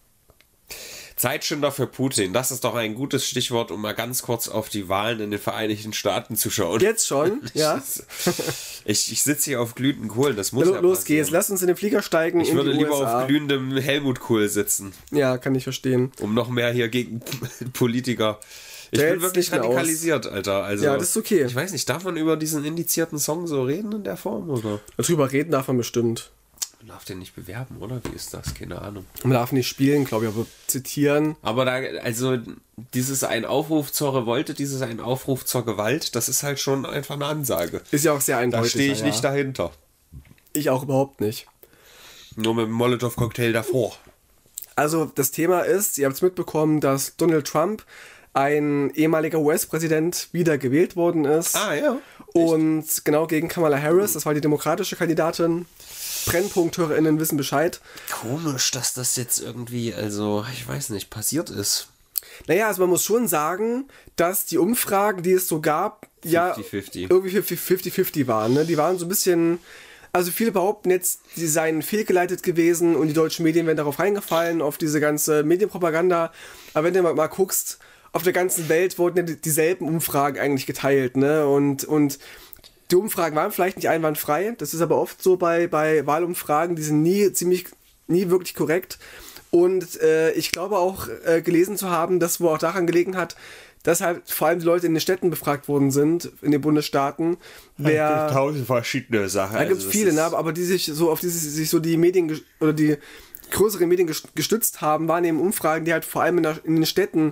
[SPEAKER 1] Zeitschinder für Putin, das ist doch ein gutes Stichwort, um mal ganz kurz auf die Wahlen in den Vereinigten Staaten zu schauen.
[SPEAKER 2] Jetzt schon, ja.
[SPEAKER 1] Ich, ich sitze hier auf glühenden Kohlen, das muss
[SPEAKER 2] ja,
[SPEAKER 1] ja
[SPEAKER 2] Los
[SPEAKER 1] passieren.
[SPEAKER 2] geht's, lass uns in den Flieger steigen.
[SPEAKER 1] Ich
[SPEAKER 2] in
[SPEAKER 1] würde
[SPEAKER 2] die
[SPEAKER 1] lieber
[SPEAKER 2] U S A.
[SPEAKER 1] auf glühendem Helmut-Kohl sitzen.
[SPEAKER 2] Ja, kann ich verstehen.
[SPEAKER 1] Um noch mehr hier gegen Politiker. Ich
[SPEAKER 2] Der
[SPEAKER 1] bin wirklich radikalisiert, aus. Alter. Also,
[SPEAKER 2] ja, das ist okay.
[SPEAKER 1] Ich weiß nicht, darf man über diesen indizierten Song so reden in der Form, oder?
[SPEAKER 2] Darüber reden darf man bestimmt.
[SPEAKER 1] Man darf den nicht bewerben, oder? Wie ist das? Keine Ahnung.
[SPEAKER 2] Man darf nicht spielen, glaube ich, aber zitieren.
[SPEAKER 1] Aber da, also, dieses ein Aufruf zur Revolte, dieses ein Aufruf zur Gewalt, das ist halt schon einfach eine Ansage.
[SPEAKER 2] Ist ja auch sehr eindeutig.
[SPEAKER 1] Da stehe ich
[SPEAKER 2] ja.
[SPEAKER 1] nicht dahinter.
[SPEAKER 2] Ich auch überhaupt nicht.
[SPEAKER 1] Nur mit dem Molotow-Cocktail davor.
[SPEAKER 2] Also, das Thema ist, ihr habt es mitbekommen, dass Donald Trump, ein ehemaliger U S-Präsident, wieder gewählt worden ist.
[SPEAKER 1] Ah, ja.
[SPEAKER 2] Und Echt? genau gegen Kamala Harris, das war die demokratische Kandidatin. BrennpunktHörerInnen wissen Bescheid.
[SPEAKER 1] Komisch, dass das jetzt irgendwie, also, ich weiß nicht, passiert ist.
[SPEAKER 2] Naja, also man muss schon sagen, dass die Umfragen, die es so gab, ja
[SPEAKER 1] fünfzig fünfzig.
[SPEAKER 2] irgendwie fünfzig fünfzig waren. Ne? Die waren so ein bisschen, also viele behaupten jetzt, die seien fehlgeleitet gewesen und die deutschen Medien wären darauf reingefallen, auf diese ganze Medienpropaganda. Aber wenn du mal, mal guckst, auf der ganzen Welt wurden ja dieselben Umfragen eigentlich geteilt, ne? Und, und die Umfragen waren vielleicht nicht einwandfrei. Das ist aber oft so bei, bei Wahlumfragen, die sind nie ziemlich nie wirklich korrekt. Und äh, ich glaube auch äh, gelesen zu haben, dass wohl auch daran gelegen hat, dass halt vor allem die Leute in den Städten befragt worden sind, in den Bundesstaaten. Wer,
[SPEAKER 1] es gibt tausend verschiedene Sachen.
[SPEAKER 2] Da gibt es viele, ne, aber die sich so auf die sich so die Medien oder die größeren Medien gestützt haben, waren eben Umfragen, die halt vor allem in, der, in den Städten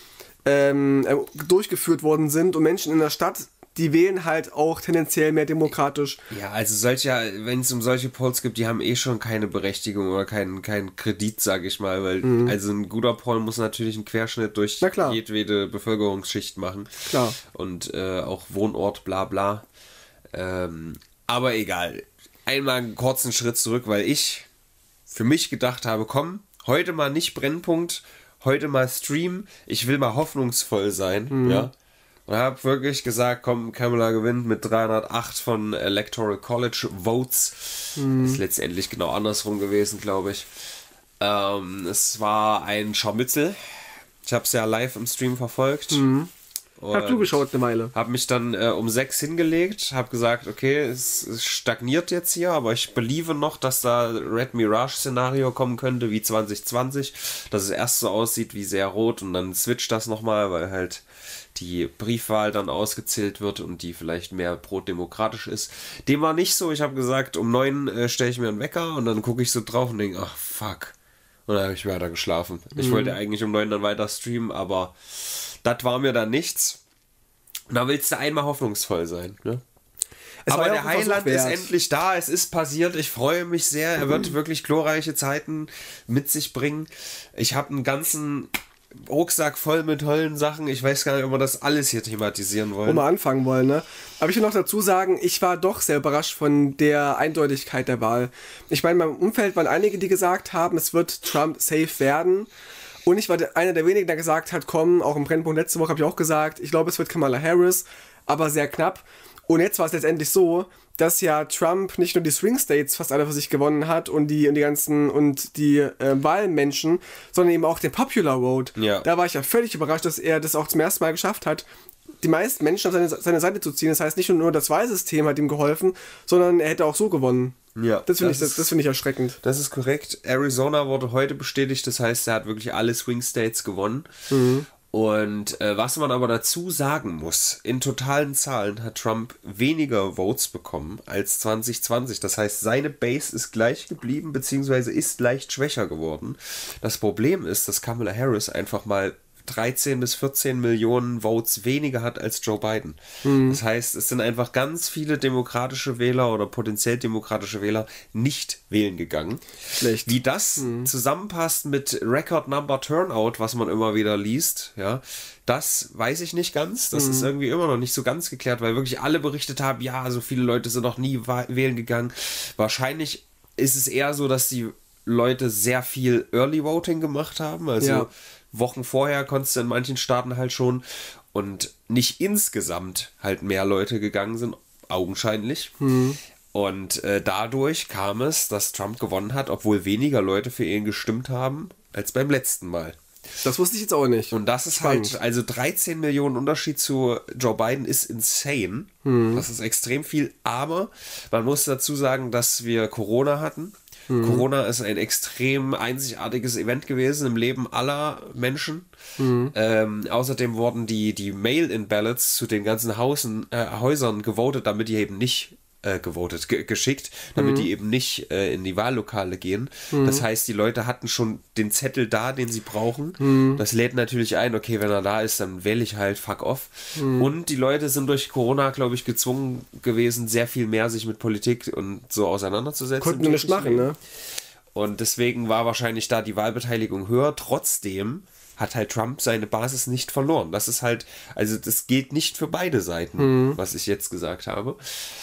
[SPEAKER 2] ähm, durchgeführt worden sind und Menschen in der Stadt, die wählen halt auch tendenziell mehr demokratisch.
[SPEAKER 1] Ja, also solche, wenn es um solche Polls gibt, die haben eh schon keine Berechtigung oder keinen keinen Kredit, sage ich mal, weil mhm. also ein guter Poll muss natürlich einen Querschnitt durch jedwede Bevölkerungsschicht machen.
[SPEAKER 2] Klar.
[SPEAKER 1] Und äh, auch Wohnort, bla bla. Ähm, aber egal. Einmal einen kurzen Schritt zurück, weil ich für mich gedacht habe, komm, heute mal nicht Brennpunkt, heute mal Stream, ich will mal hoffnungsvoll sein, mhm. ja. Und habe wirklich gesagt, komm, Kamala gewinnt mit dreihundertacht von Electoral College Votes. Mhm. Ist letztendlich genau andersrum gewesen, glaube ich. Ähm, es war ein Scharmützel. Ich habe es ja live im Stream verfolgt.
[SPEAKER 2] Mhm. Hab du geschaut eine Weile.
[SPEAKER 1] Habe mich dann äh, um sechs hingelegt, habe gesagt, okay, es, es stagniert jetzt hier, aber ich believe noch, dass da Red Mirage-Szenario kommen könnte wie zwanzig zwanzig, dass es erst so aussieht wie sehr rot und dann switcht das nochmal, weil halt die Briefwahl dann ausgezählt wird und die vielleicht mehr pro-demokratisch ist. Dem war nicht so, ich habe gesagt, um neun äh, stelle ich mir einen Wecker und dann gucke ich so drauf und denke, ach fuck. Und dann habe ich weiter geschlafen. Mhm. Ich wollte eigentlich um neun dann weiter streamen, aber das war mir dann nichts. Und da willst du einmal hoffnungsvoll sein, ne? Aber der Heiland ist endlich da, es ist passiert, ich freue mich sehr, er wird wirklich glorreiche Zeiten mit sich bringen. Ich habe einen ganzen Rucksack voll mit tollen Sachen, ich weiß gar nicht, ob wir das alles hier thematisieren wollen.
[SPEAKER 2] Wo wir anfangen wollen, ne? Aber ich will noch dazu sagen, ich war doch sehr überrascht von der Eindeutigkeit der Wahl. Ich meine, in meinem Umfeld waren einige, die gesagt haben, es wird Trump safe werden. Und ich war einer der wenigen, der gesagt hat, komm, auch im Brennpunkt letzte Woche habe ich auch gesagt, ich glaube, es wird Kamala Harris, aber sehr knapp. Und jetzt war es letztendlich so, dass ja Trump nicht nur die Swing States fast alle für sich gewonnen hat und die und die ganzen und die äh, Wahlmenschen, sondern eben auch den Popular Vote.
[SPEAKER 1] Ja.
[SPEAKER 2] Da war ich ja völlig überrascht, dass er das auch zum ersten Mal geschafft hat, die meisten Menschen auf seine, seine Seite zu ziehen. Das heißt, nicht nur das Wahlsystem hat ihm geholfen, sondern er hätte auch so gewonnen.
[SPEAKER 1] Ja,
[SPEAKER 2] das finde ich, das, das find ich erschreckend.
[SPEAKER 1] Das ist korrekt. Arizona wurde heute bestätigt, das heißt, er hat wirklich alle Swing States gewonnen.
[SPEAKER 2] Mhm.
[SPEAKER 1] Und äh, was man aber dazu sagen muss, in totalen Zahlen hat Trump weniger Votes bekommen als zwanzig zwanzig. Das heißt, seine Base ist gleich geblieben, beziehungsweise ist leicht schwächer geworden. Das Problem ist, dass Kamala Harris einfach mal dreizehn bis vierzehn Millionen Votes weniger hat als Joe Biden. Mhm. Das heißt, es sind einfach ganz viele demokratische Wähler oder potenziell demokratische Wähler nicht wählen gegangen.
[SPEAKER 2] Schlecht.
[SPEAKER 1] Wie das mhm. zusammenpasst mit Record Number Turnout, was man immer wieder liest, ja, das weiß ich nicht ganz. Das mhm. ist irgendwie immer noch nicht so ganz geklärt, weil wirklich alle berichtet haben, ja, so viele Leute sind noch nie wählen gegangen. Wahrscheinlich ist es eher so, dass die Leute sehr viel Early Voting gemacht haben, also ja. Wochen vorher konntest du in manchen Staaten halt schon und nicht insgesamt halt mehr Leute gegangen sind, augenscheinlich.
[SPEAKER 2] Mhm.
[SPEAKER 1] Und äh, dadurch kam es, dass Trump gewonnen hat, obwohl weniger Leute für ihn gestimmt haben als beim letzten Mal.
[SPEAKER 2] Das wusste ich jetzt auch nicht.
[SPEAKER 1] Und das ist Spannend. halt, also dreizehn Millionen Unterschied zu Joe Biden ist insane.
[SPEAKER 2] Mhm.
[SPEAKER 1] Das ist extrem viel, aber man muss dazu sagen, dass wir Corona hatten. Mhm. Corona ist ein extrem einzigartiges Event gewesen im Leben aller Menschen.
[SPEAKER 2] Mhm.
[SPEAKER 1] Ähm, außerdem wurden die, die Mail-in-Ballots zu den ganzen Hausen, äh, Häusern gewotet, damit die eben nicht äh, gewotet, ge- geschickt, damit mhm. die eben nicht äh, in die Wahllokale gehen. Mhm. Das heißt, die Leute hatten schon den Zettel da, den sie brauchen.
[SPEAKER 2] Mhm.
[SPEAKER 1] Das lädt natürlich ein, okay, wenn er da ist, dann wähle ich halt fuck off.
[SPEAKER 2] Mhm.
[SPEAKER 1] Und die Leute sind durch Corona, glaube ich, gezwungen gewesen, sehr viel mehr sich mit Politik und so auseinanderzusetzen.
[SPEAKER 2] Konnten wir nicht machen, ne?
[SPEAKER 1] Und deswegen war wahrscheinlich da die Wahlbeteiligung höher. Trotzdem hat halt Trump seine Basis nicht verloren. Das ist halt, also das gilt nicht für beide Seiten,
[SPEAKER 2] mhm.
[SPEAKER 1] was ich jetzt gesagt habe.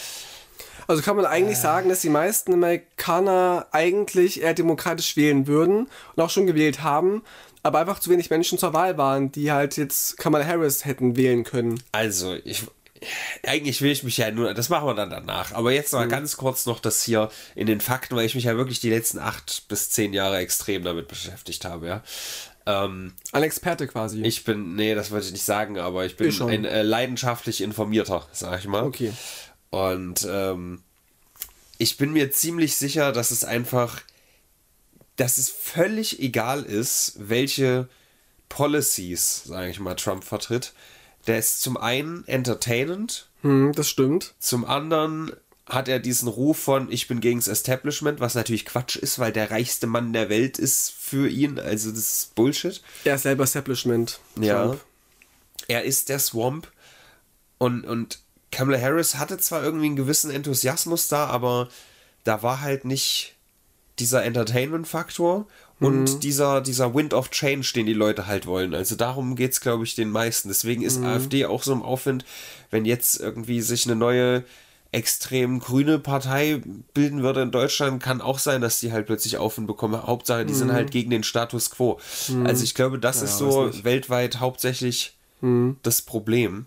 [SPEAKER 2] Also kann man eigentlich äh. sagen, dass die meisten Amerikaner eigentlich eher demokratisch wählen würden und auch schon gewählt haben, aber einfach zu wenig Menschen zur Wahl waren, die halt jetzt Kamala Harris hätten wählen können.
[SPEAKER 1] Also, ich... Eigentlich will ich mich ja nur, das machen wir dann danach, aber jetzt mal mhm. ganz kurz noch das hier in den Fakten, weil ich mich ja wirklich die letzten acht bis zehn Jahre extrem damit beschäftigt habe, ja. Ähm,
[SPEAKER 2] ein Experte quasi.
[SPEAKER 1] Ich bin, nee, das wollte ich nicht sagen, aber ich bin
[SPEAKER 2] ich
[SPEAKER 1] ein äh, leidenschaftlich Informierter, sag ich mal.
[SPEAKER 2] Okay.
[SPEAKER 1] Und ähm, ich bin mir ziemlich sicher, dass es einfach dass es völlig egal ist, welche Policies, sage ich mal, Trump vertritt. Der ist zum einen entertainend.
[SPEAKER 2] Hm, das stimmt.
[SPEAKER 1] Zum anderen hat er diesen Ruf von, ich bin gegen das Establishment, was natürlich Quatsch ist, weil der reichste Mann der Welt ist für ihn. Also das ist Bullshit.
[SPEAKER 2] Er ist selber Establishment.
[SPEAKER 1] Ja.
[SPEAKER 2] Trump.
[SPEAKER 1] Er ist der Swamp. Und, und Kamala Harris hatte zwar irgendwie einen gewissen Enthusiasmus da, aber da war halt nicht dieser Entertainment-Faktor und mhm. dieser, dieser Wind of Change, den die Leute halt wollen. Also darum geht es, glaube ich, den meisten. Deswegen ist mhm. AfD auch so im Aufwind, wenn jetzt irgendwie sich eine neue extrem grüne Partei bilden würde in Deutschland, kann auch sein, dass die halt plötzlich Aufwind bekommen. Hauptsache, die mhm. sind halt gegen den Status quo. Mhm. Also ich glaube, das ja, ist so weltweit hauptsächlich mhm. das Problem.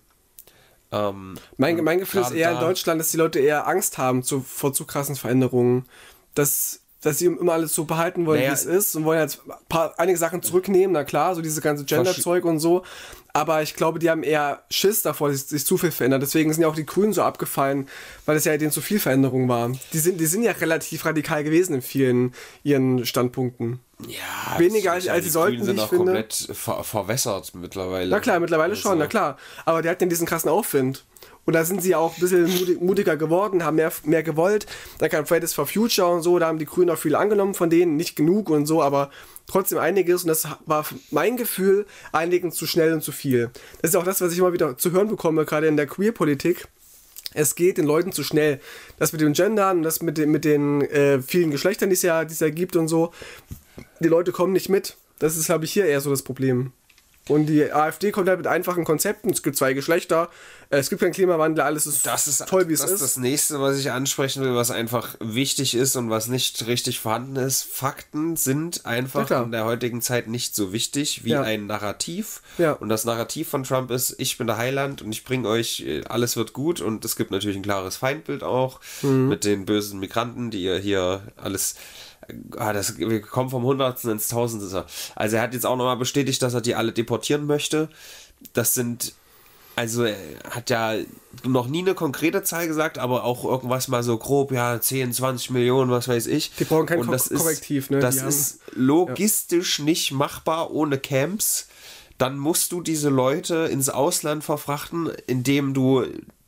[SPEAKER 1] Ähm,
[SPEAKER 2] mein, mein Gefühl ist eher in Deutschland, dass die Leute eher Angst haben zu, vor zu krassen Veränderungen. Dass, dass sie immer alles so behalten wollen, naja, wie es ist und wollen jetzt ein paar, einige Sachen zurücknehmen, na klar, so dieses ganze Gender-Zeug und so. Aber ich glaube, die haben eher Schiss davor, dass sich zu viel verändert. Deswegen sind ja auch die Grünen so abgefallen, weil es ja denen zu viel Veränderung war. Die sind, die sind ja relativ radikal gewesen in vielen ihren Standpunkten.
[SPEAKER 1] Ja,
[SPEAKER 2] weniger als, als sie sollten,
[SPEAKER 1] die sind auch
[SPEAKER 2] finde.
[SPEAKER 1] komplett ver- verwässert mittlerweile.
[SPEAKER 2] Na klar, mittlerweile also. schon, na klar. Aber die hatten diesen krassen Aufwind. Und da sind sie auch ein bisschen mutig, mutiger geworden, haben mehr, mehr gewollt. Dann kam Fridays for Future und so, da haben die Grünen auch viel angenommen von denen, nicht genug und so, aber trotzdem einiges. Und das war mein Gefühl, einigen zu schnell und zu viel. Das ist auch das, was ich immer wieder zu hören bekomme, gerade in der Queer-Politik. Es geht den Leuten zu schnell. Das mit dem Gendern, das mit den, mit den äh, vielen Geschlechtern, die es ja, die es ja gibt und so. Die Leute kommen nicht mit. Das ist, glaube ich, hier eher so das Problem. Und die AfD kommt halt mit einfachen Konzepten. Es gibt zwei Geschlechter, es gibt keinen Klimawandel, alles ist,
[SPEAKER 1] das ist
[SPEAKER 2] toll, wie es
[SPEAKER 1] das
[SPEAKER 2] ist.
[SPEAKER 1] Das ist das Nächste, was ich ansprechen will, was einfach wichtig ist und was nicht richtig vorhanden ist. Fakten sind einfach ja, in der heutigen Zeit nicht so wichtig wie ja. ein Narrativ.
[SPEAKER 2] Ja.
[SPEAKER 1] Und das Narrativ von Trump ist, ich bin der Heiland und ich bringe euch, alles wird gut. Und es gibt natürlich ein klares Feindbild auch mhm. mit den bösen Migranten, die ihr hier alles... Ah, das, wir kommen vom Hundertsten ins Tausendste. Also er hat jetzt auch nochmal bestätigt, dass er die alle deportieren möchte. Das sind, also er hat ja noch nie eine konkrete Zahl gesagt, aber auch irgendwas mal so grob, ja, zehn, zwanzig Millionen, was weiß ich.
[SPEAKER 2] Die brauchen kein
[SPEAKER 1] Und das
[SPEAKER 2] Ko- Korrektiv,
[SPEAKER 1] ist,
[SPEAKER 2] ne?
[SPEAKER 1] Das
[SPEAKER 2] die
[SPEAKER 1] ist haben, logistisch ja. nicht machbar ohne Camps. Dann musst du diese Leute ins Ausland verfrachten, indem du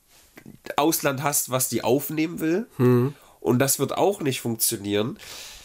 [SPEAKER 1] Ausland hast, was die aufnehmen will. Hm. Und das wird auch nicht funktionieren.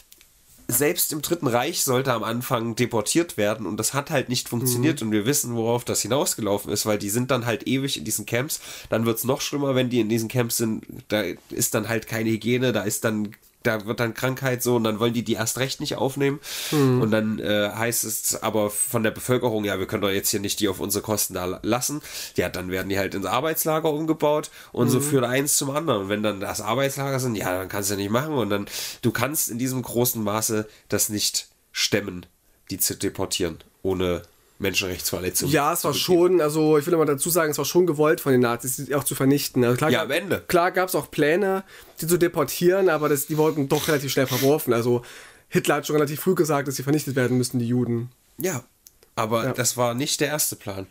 [SPEAKER 1] Selbst im Dritten Reich sollte am Anfang deportiert werden und das hat halt nicht funktioniert mhm. und wir wissen, worauf das hinausgelaufen ist, weil die sind dann halt ewig in diesen Camps. Dann wird es noch schlimmer, wenn die in diesen Camps sind. Da ist dann halt keine Hygiene, da ist dann da wird dann Krankheit so und dann wollen die die erst recht nicht aufnehmen mhm. und dann äh, heißt es aber von der Bevölkerung, ja, wir können doch jetzt hier nicht die auf unsere Kosten da lassen. Ja, dann werden die halt ins Arbeitslager umgebaut und mhm. so führt eins zum anderen. Und wenn dann das Arbeitslager sind, ja, dann kannst du nicht machen und dann, du kannst in diesem großen Maße das nicht stemmen, die zu deportieren, ohne Menschenrechtsverletzungen.
[SPEAKER 2] Ja, es war schon, also ich will mal dazu sagen, es war schon gewollt von den Nazis, die auch zu vernichten. Also klar,
[SPEAKER 1] ja, am Ende.
[SPEAKER 2] Klar gab es auch Pläne, die zu deportieren, aber das, die wurden doch relativ schnell verworfen. Also Hitler hat schon relativ früh gesagt, dass sie vernichtet werden müssten, die Juden.
[SPEAKER 1] Ja, aber ja. das war nicht der erste Plan.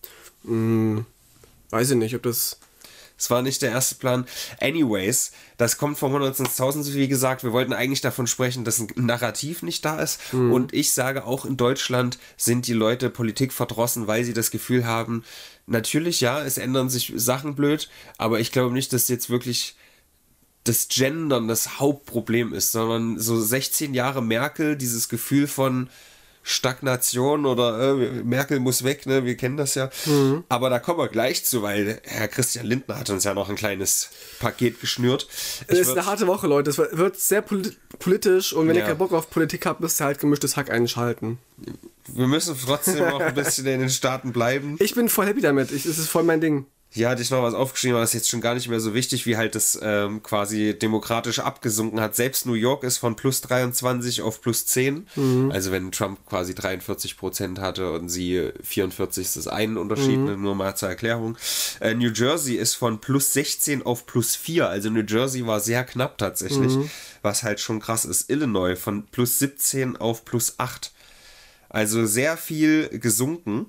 [SPEAKER 2] Hm, weiß ich nicht, ob das...
[SPEAKER 1] Es war nicht der erste Plan. Anyways, das kommt vom Hundertsten ins Tausendste, wie gesagt. Wir wollten eigentlich davon sprechen, dass ein Narrativ nicht da ist. Mhm. Und ich sage, auch in Deutschland sind die Leute Politik verdrossen, weil sie das Gefühl haben, natürlich, ja, es ändern sich Sachen blöd, aber ich glaube nicht, dass jetzt wirklich das Gendern das Hauptproblem ist, sondern so sechzehn Jahre Merkel, dieses Gefühl von Stagnation oder äh, Merkel muss weg, ne? Wir kennen das ja. Mhm. Aber da kommen wir gleich zu, weil Herr Christian Lindner hat uns ja noch ein kleines Paket geschnürt.
[SPEAKER 2] Es ist eine harte Woche, Leute. Es wird sehr polit- politisch und wenn ja. ihr keinen Bock auf Politik habt, müsst ihr halt gemischtes Hack einschalten.
[SPEAKER 1] Wir müssen trotzdem noch ein bisschen in den Staaten bleiben.
[SPEAKER 2] Ich bin voll happy damit. Es ist voll mein Ding.
[SPEAKER 1] Hier hatte ich noch was aufgeschrieben, aber das ist jetzt schon gar nicht mehr so wichtig, wie halt das ähm, quasi demokratisch abgesunken hat. Selbst New York ist von plus dreiundzwanzig auf plus zehn. Mhm. Also wenn Trump quasi dreiundvierzig Prozent hatte und sie vierundvierzig, ist das ein Unterschied, mhm. nur mal zur Erklärung. Äh, New Jersey ist von plus sechzehn auf plus vier. Also New Jersey war sehr knapp tatsächlich, mhm. was halt schon krass ist. Illinois von plus siebzehn auf plus acht. Also sehr viel gesunken.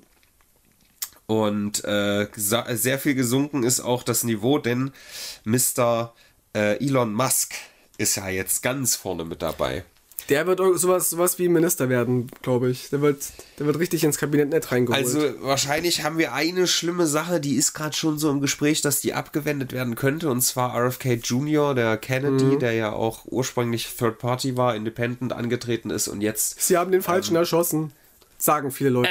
[SPEAKER 1] Und äh, sehr viel gesunken ist auch das Niveau, denn Mister Äh, Elon Musk ist ja jetzt ganz vorne mit dabei.
[SPEAKER 2] Der wird sowas, sowas wie Minister werden, glaube ich. Der wird, der wird richtig ins Kabinett nicht reingeholt.
[SPEAKER 1] Also wahrscheinlich haben wir eine schlimme Sache, die ist gerade schon so im Gespräch, dass die abgewendet werden könnte. Und zwar R F K Junior, der Kennedy, mhm. der ja auch ursprünglich Third Party war, Independent angetreten ist und jetzt...
[SPEAKER 2] Sie haben den Falschen ähm, erschossen, sagen viele Leute.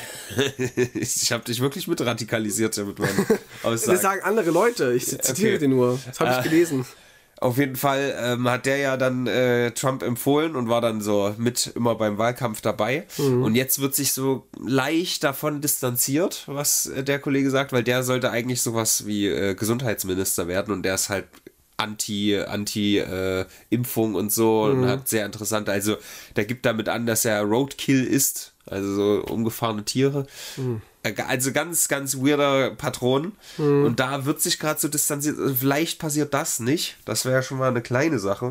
[SPEAKER 1] Ich habe dich wirklich mit radikalisiert mit meinen Aussagen.
[SPEAKER 2] Das sagen andere Leute, ich zitiere okay. den nur. Das habe ich äh, gelesen.
[SPEAKER 1] Auf jeden Fall ähm, hat der ja dann äh, Trump empfohlen und war dann so mit immer beim Wahlkampf dabei. Mhm. Und jetzt wird sich so leicht davon distanziert, was äh, der Kollege sagt, weil der sollte eigentlich sowas wie äh, Gesundheitsminister werden und der ist halt Anti, Anti-Impfung äh, und so mhm. und hat sehr interessant, also der gibt damit an, dass er Roadkill ist, also so umgefahrene Tiere. Mhm. Also ganz, ganz weirder Patron. Mhm. Und da wird sich gerade so distanziert. Vielleicht passiert das nicht. Das wäre schon mal eine kleine Sache.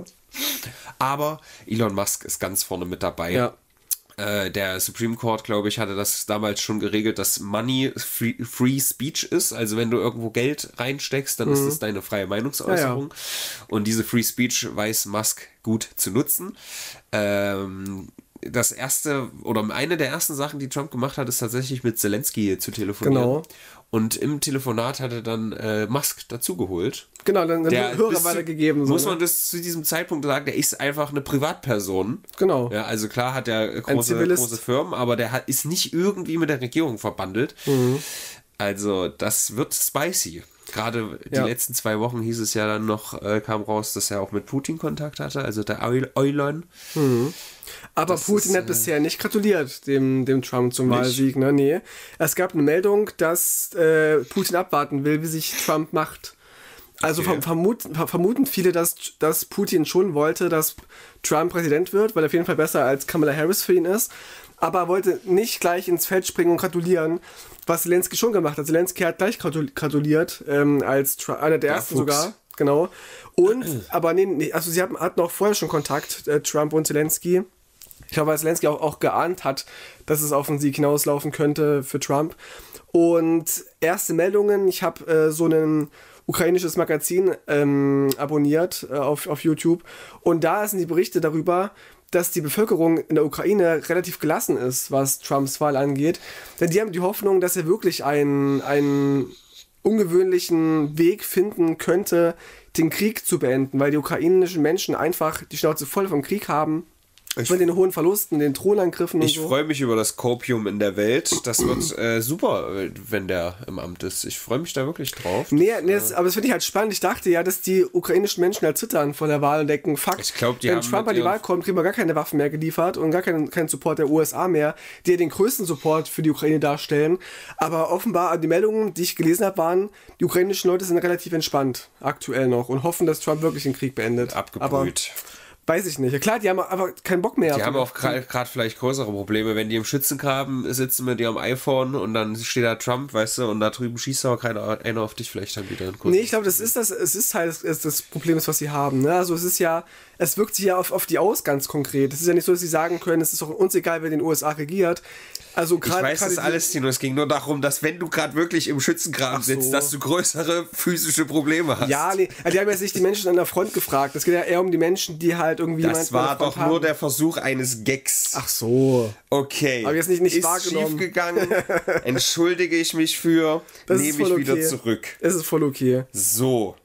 [SPEAKER 1] Aber Elon Musk ist ganz vorne mit dabei. Ja. Äh, der Supreme Court, glaube ich, hatte das damals schon geregelt, dass Money free, free Speech ist. Also wenn du irgendwo Geld reinsteckst, dann mhm. ist es deine freie Meinungsäußerung. Ja, ja. Und diese Free Speech weiß Musk gut zu nutzen. Ähm... Das erste oder eine der ersten Sachen, die Trump gemacht hat, ist tatsächlich mit Zelensky zu telefonieren. Genau. Und im Telefonat hat er dann äh, Musk dazugeholt.
[SPEAKER 2] Genau, dann den Hörer weitergegeben. So,
[SPEAKER 1] muss man
[SPEAKER 2] ne?
[SPEAKER 1] das zu diesem Zeitpunkt sagen, der ist einfach eine Privatperson.
[SPEAKER 2] Genau.
[SPEAKER 1] Ja, also klar hat er große, große Firmen, aber der hat, ist nicht irgendwie mit der Regierung verbandelt. Mhm. Also das wird spicy. Gerade die ja. letzten zwei Wochen hieß es ja dann noch, äh, kam raus, dass er auch mit Putin Kontakt hatte, also der Eulen.
[SPEAKER 2] Mhm. Aber das Putin ist, hat äh, bisher nicht gratuliert, dem, dem Trump zum nicht. Wahlsieg. Ne? Nee. Es gab eine Meldung, dass äh, Putin abwarten will, wie sich Trump macht. Also okay. vermuten, vermuten viele, dass, dass Putin schon wollte, dass Trump Präsident wird, weil er auf jeden Fall besser als Kamala Harris für ihn ist. Aber er wollte nicht gleich ins Feld springen und gratulieren, was Zelensky schon gemacht hat. Zelensky hat gleich gratuliert, ähm, als Trump, einer der, der ersten Fuchs. sogar. Genau. Und, aber nee, also sie hatten, hatten auch vorher schon Kontakt, äh, Trump und Zelensky. Ich glaube, weil Zelensky auch, auch geahnt hat, dass es auf den Sieg hinauslaufen könnte für Trump. Und erste Meldungen, ich habe äh, so ein ukrainisches Magazin ähm, abonniert äh, auf, auf YouTube. Und da sind die Berichte darüber, dass die Bevölkerung in der Ukraine relativ gelassen ist, was Trumps Wahl angeht. Denn die haben die Hoffnung, dass er wirklich einen, einen ungewöhnlichen Weg finden könnte, den Krieg zu beenden, weil die ukrainischen Menschen einfach die Schnauze voll vom Krieg haben. Ich Von den hohen Verlusten, den Thronangriffen und
[SPEAKER 1] ich
[SPEAKER 2] so.
[SPEAKER 1] Ich freue mich über das Kopium in der Welt. Das wird äh, super, wenn der im Amt ist. Ich freue mich da wirklich drauf.
[SPEAKER 2] Nee, nee das, aber das finde ich halt spannend. Ich dachte ja, dass die ukrainischen Menschen halt zittern vor der Wahl und denken, fuck,
[SPEAKER 1] ich glaub, die
[SPEAKER 2] wenn
[SPEAKER 1] haben
[SPEAKER 2] Trump an die Wahl kommt, kriegen wir gar keine Waffen mehr geliefert und gar keinen, keinen Support der U S A mehr, die ja den größten Support für die Ukraine darstellen. Aber offenbar, die Meldungen, die ich gelesen habe, waren, die ukrainischen Leute sind relativ entspannt, aktuell noch, und hoffen, dass Trump wirklich den Krieg beendet.
[SPEAKER 1] Abgebrüht.
[SPEAKER 2] Weiß ich nicht. Ja klar, die haben aber keinen Bock mehr.
[SPEAKER 1] Die haben auch gerade vielleicht größere Probleme, wenn die im Schützengraben sitzen mit ihrem iPhone und dann steht da Trump, weißt du, und da drüben schießt aber keiner einer auf dich, vielleicht dann wieder ein
[SPEAKER 2] Nee, ich glaube, das ist das, es ist halt das, das Problem, was sie haben. Ne? Also es ist ja, es wirkt sich ja auf, auf die aus ganz konkret. Es ist ja nicht so, dass sie sagen können, es ist doch uns egal, wer den U S A regiert. Also grad,
[SPEAKER 1] ich weiß das alles, Tino. Es ging nur darum, dass wenn du gerade wirklich im Schützengraben so. sitzt, dass du größere physische Probleme hast.
[SPEAKER 2] Ja, nee, die haben ja sich die Menschen an der Front gefragt. Es geht ja eher um die Menschen, die halt irgendwie...
[SPEAKER 1] Das war doch haben. nur der Versuch eines Gags.
[SPEAKER 2] Ach so.
[SPEAKER 1] Okay.
[SPEAKER 2] Aber jetzt nicht, nicht
[SPEAKER 1] ist
[SPEAKER 2] wahrgenommen.
[SPEAKER 1] Schief gegangen. Entschuldige ich mich für. Das nehme ich wieder
[SPEAKER 2] okay.
[SPEAKER 1] zurück.
[SPEAKER 2] Es ist voll okay.
[SPEAKER 1] So.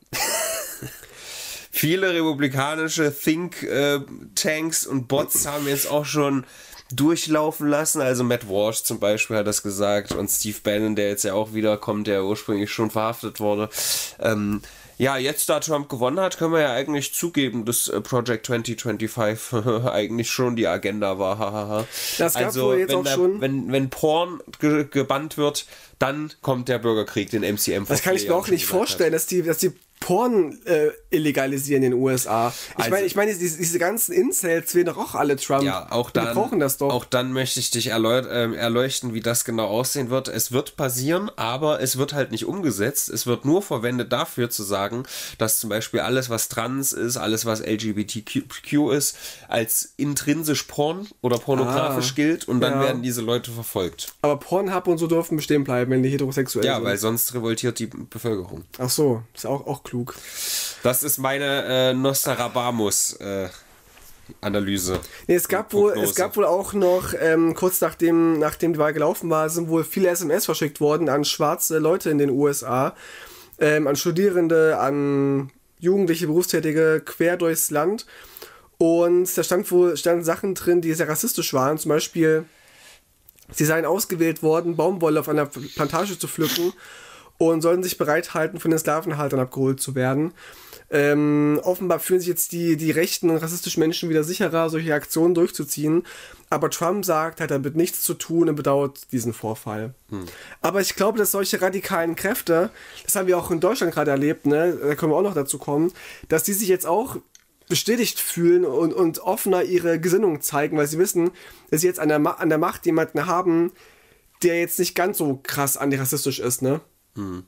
[SPEAKER 1] Viele republikanische Think-Tanks äh, und Bots haben jetzt auch schon durchlaufen lassen. Also Matt Walsh zum Beispiel hat das gesagt und Steve Bannon, der jetzt ja auch wiederkommt, der ursprünglich schon verhaftet wurde. Ähm, ja, jetzt da Trump gewonnen hat, können wir ja eigentlich zugeben, dass äh, Project zwanzig fünfundzwanzig eigentlich schon die Agenda war. Hahaha.
[SPEAKER 2] Das gab
[SPEAKER 1] also
[SPEAKER 2] wohl jetzt
[SPEAKER 1] wenn,
[SPEAKER 2] auch
[SPEAKER 1] der,
[SPEAKER 2] schon.
[SPEAKER 1] Wenn, wenn Porn ge- gebannt wird, dann kommt der Bürgerkrieg, den M C M.
[SPEAKER 2] Das kann ich mir auch nicht vorstellen, dass die, dass die Porn äh, illegalisieren in den U S A. Ich
[SPEAKER 1] Also-
[SPEAKER 2] meine, ich meine, diese, diese ganzen Incels wählen doch auch alle Trump.
[SPEAKER 1] Ja, auch
[SPEAKER 2] Die
[SPEAKER 1] dann,
[SPEAKER 2] brauchen das doch.
[SPEAKER 1] auch dann möchte ich dich erläut- ähm, erleuchten, wie das genau aussehen wird. Es wird passieren, aber es wird halt nicht umgesetzt. Es wird nur verwendet dafür zu sagen, dass zum Beispiel alles, was trans ist, alles, was L G B T Q ist, als intrinsisch Porn oder pornografisch
[SPEAKER 2] Ah,
[SPEAKER 1] gilt und dann
[SPEAKER 2] ja.
[SPEAKER 1] werden diese Leute verfolgt.
[SPEAKER 2] Aber Pornhub und so dürfen bestehen bleiben, wenn die heterosexuell
[SPEAKER 1] Ja,
[SPEAKER 2] sind.
[SPEAKER 1] weil sonst revoltiert die Bevölkerung.
[SPEAKER 2] Ach so, ist auch, auch klug.
[SPEAKER 1] Das ist meine äh, Nostradamus äh, Analyse.
[SPEAKER 2] Nee, es gab wohl, es gab wohl auch noch, ähm, kurz nachdem, nachdem die Wahl gelaufen war, sind wohl viele S M S verschickt worden an schwarze Leute in den U S A, ähm, an Studierende, an Jugendliche, Berufstätige, quer durchs Land. Und da stand wohl, standen Sachen drin, die sehr rassistisch waren. Zum Beispiel, sie seien ausgewählt worden, Baumwolle auf einer Plantage zu pflücken und sollten sich bereithalten, von den Sklavenhaltern abgeholt zu werden. Ähm, offenbar fühlen sich jetzt die, die rechten und rassistischen Menschen wieder sicherer, solche Aktionen durchzuziehen. Aber Trump sagt, hat damit nichts zu tun und bedauert diesen Vorfall. Hm. Aber ich glaube, dass solche radikalen Kräfte, das haben wir auch in Deutschland gerade erlebt, ne? Da können wir auch noch dazu kommen, dass die sich jetzt auch bestätigt fühlen und, und offener ihre Gesinnung zeigen, weil sie wissen, dass sie jetzt an der, Ma- an der Macht jemanden haben, der jetzt nicht ganz so krass antirassistisch ist, ne?
[SPEAKER 1] Hm.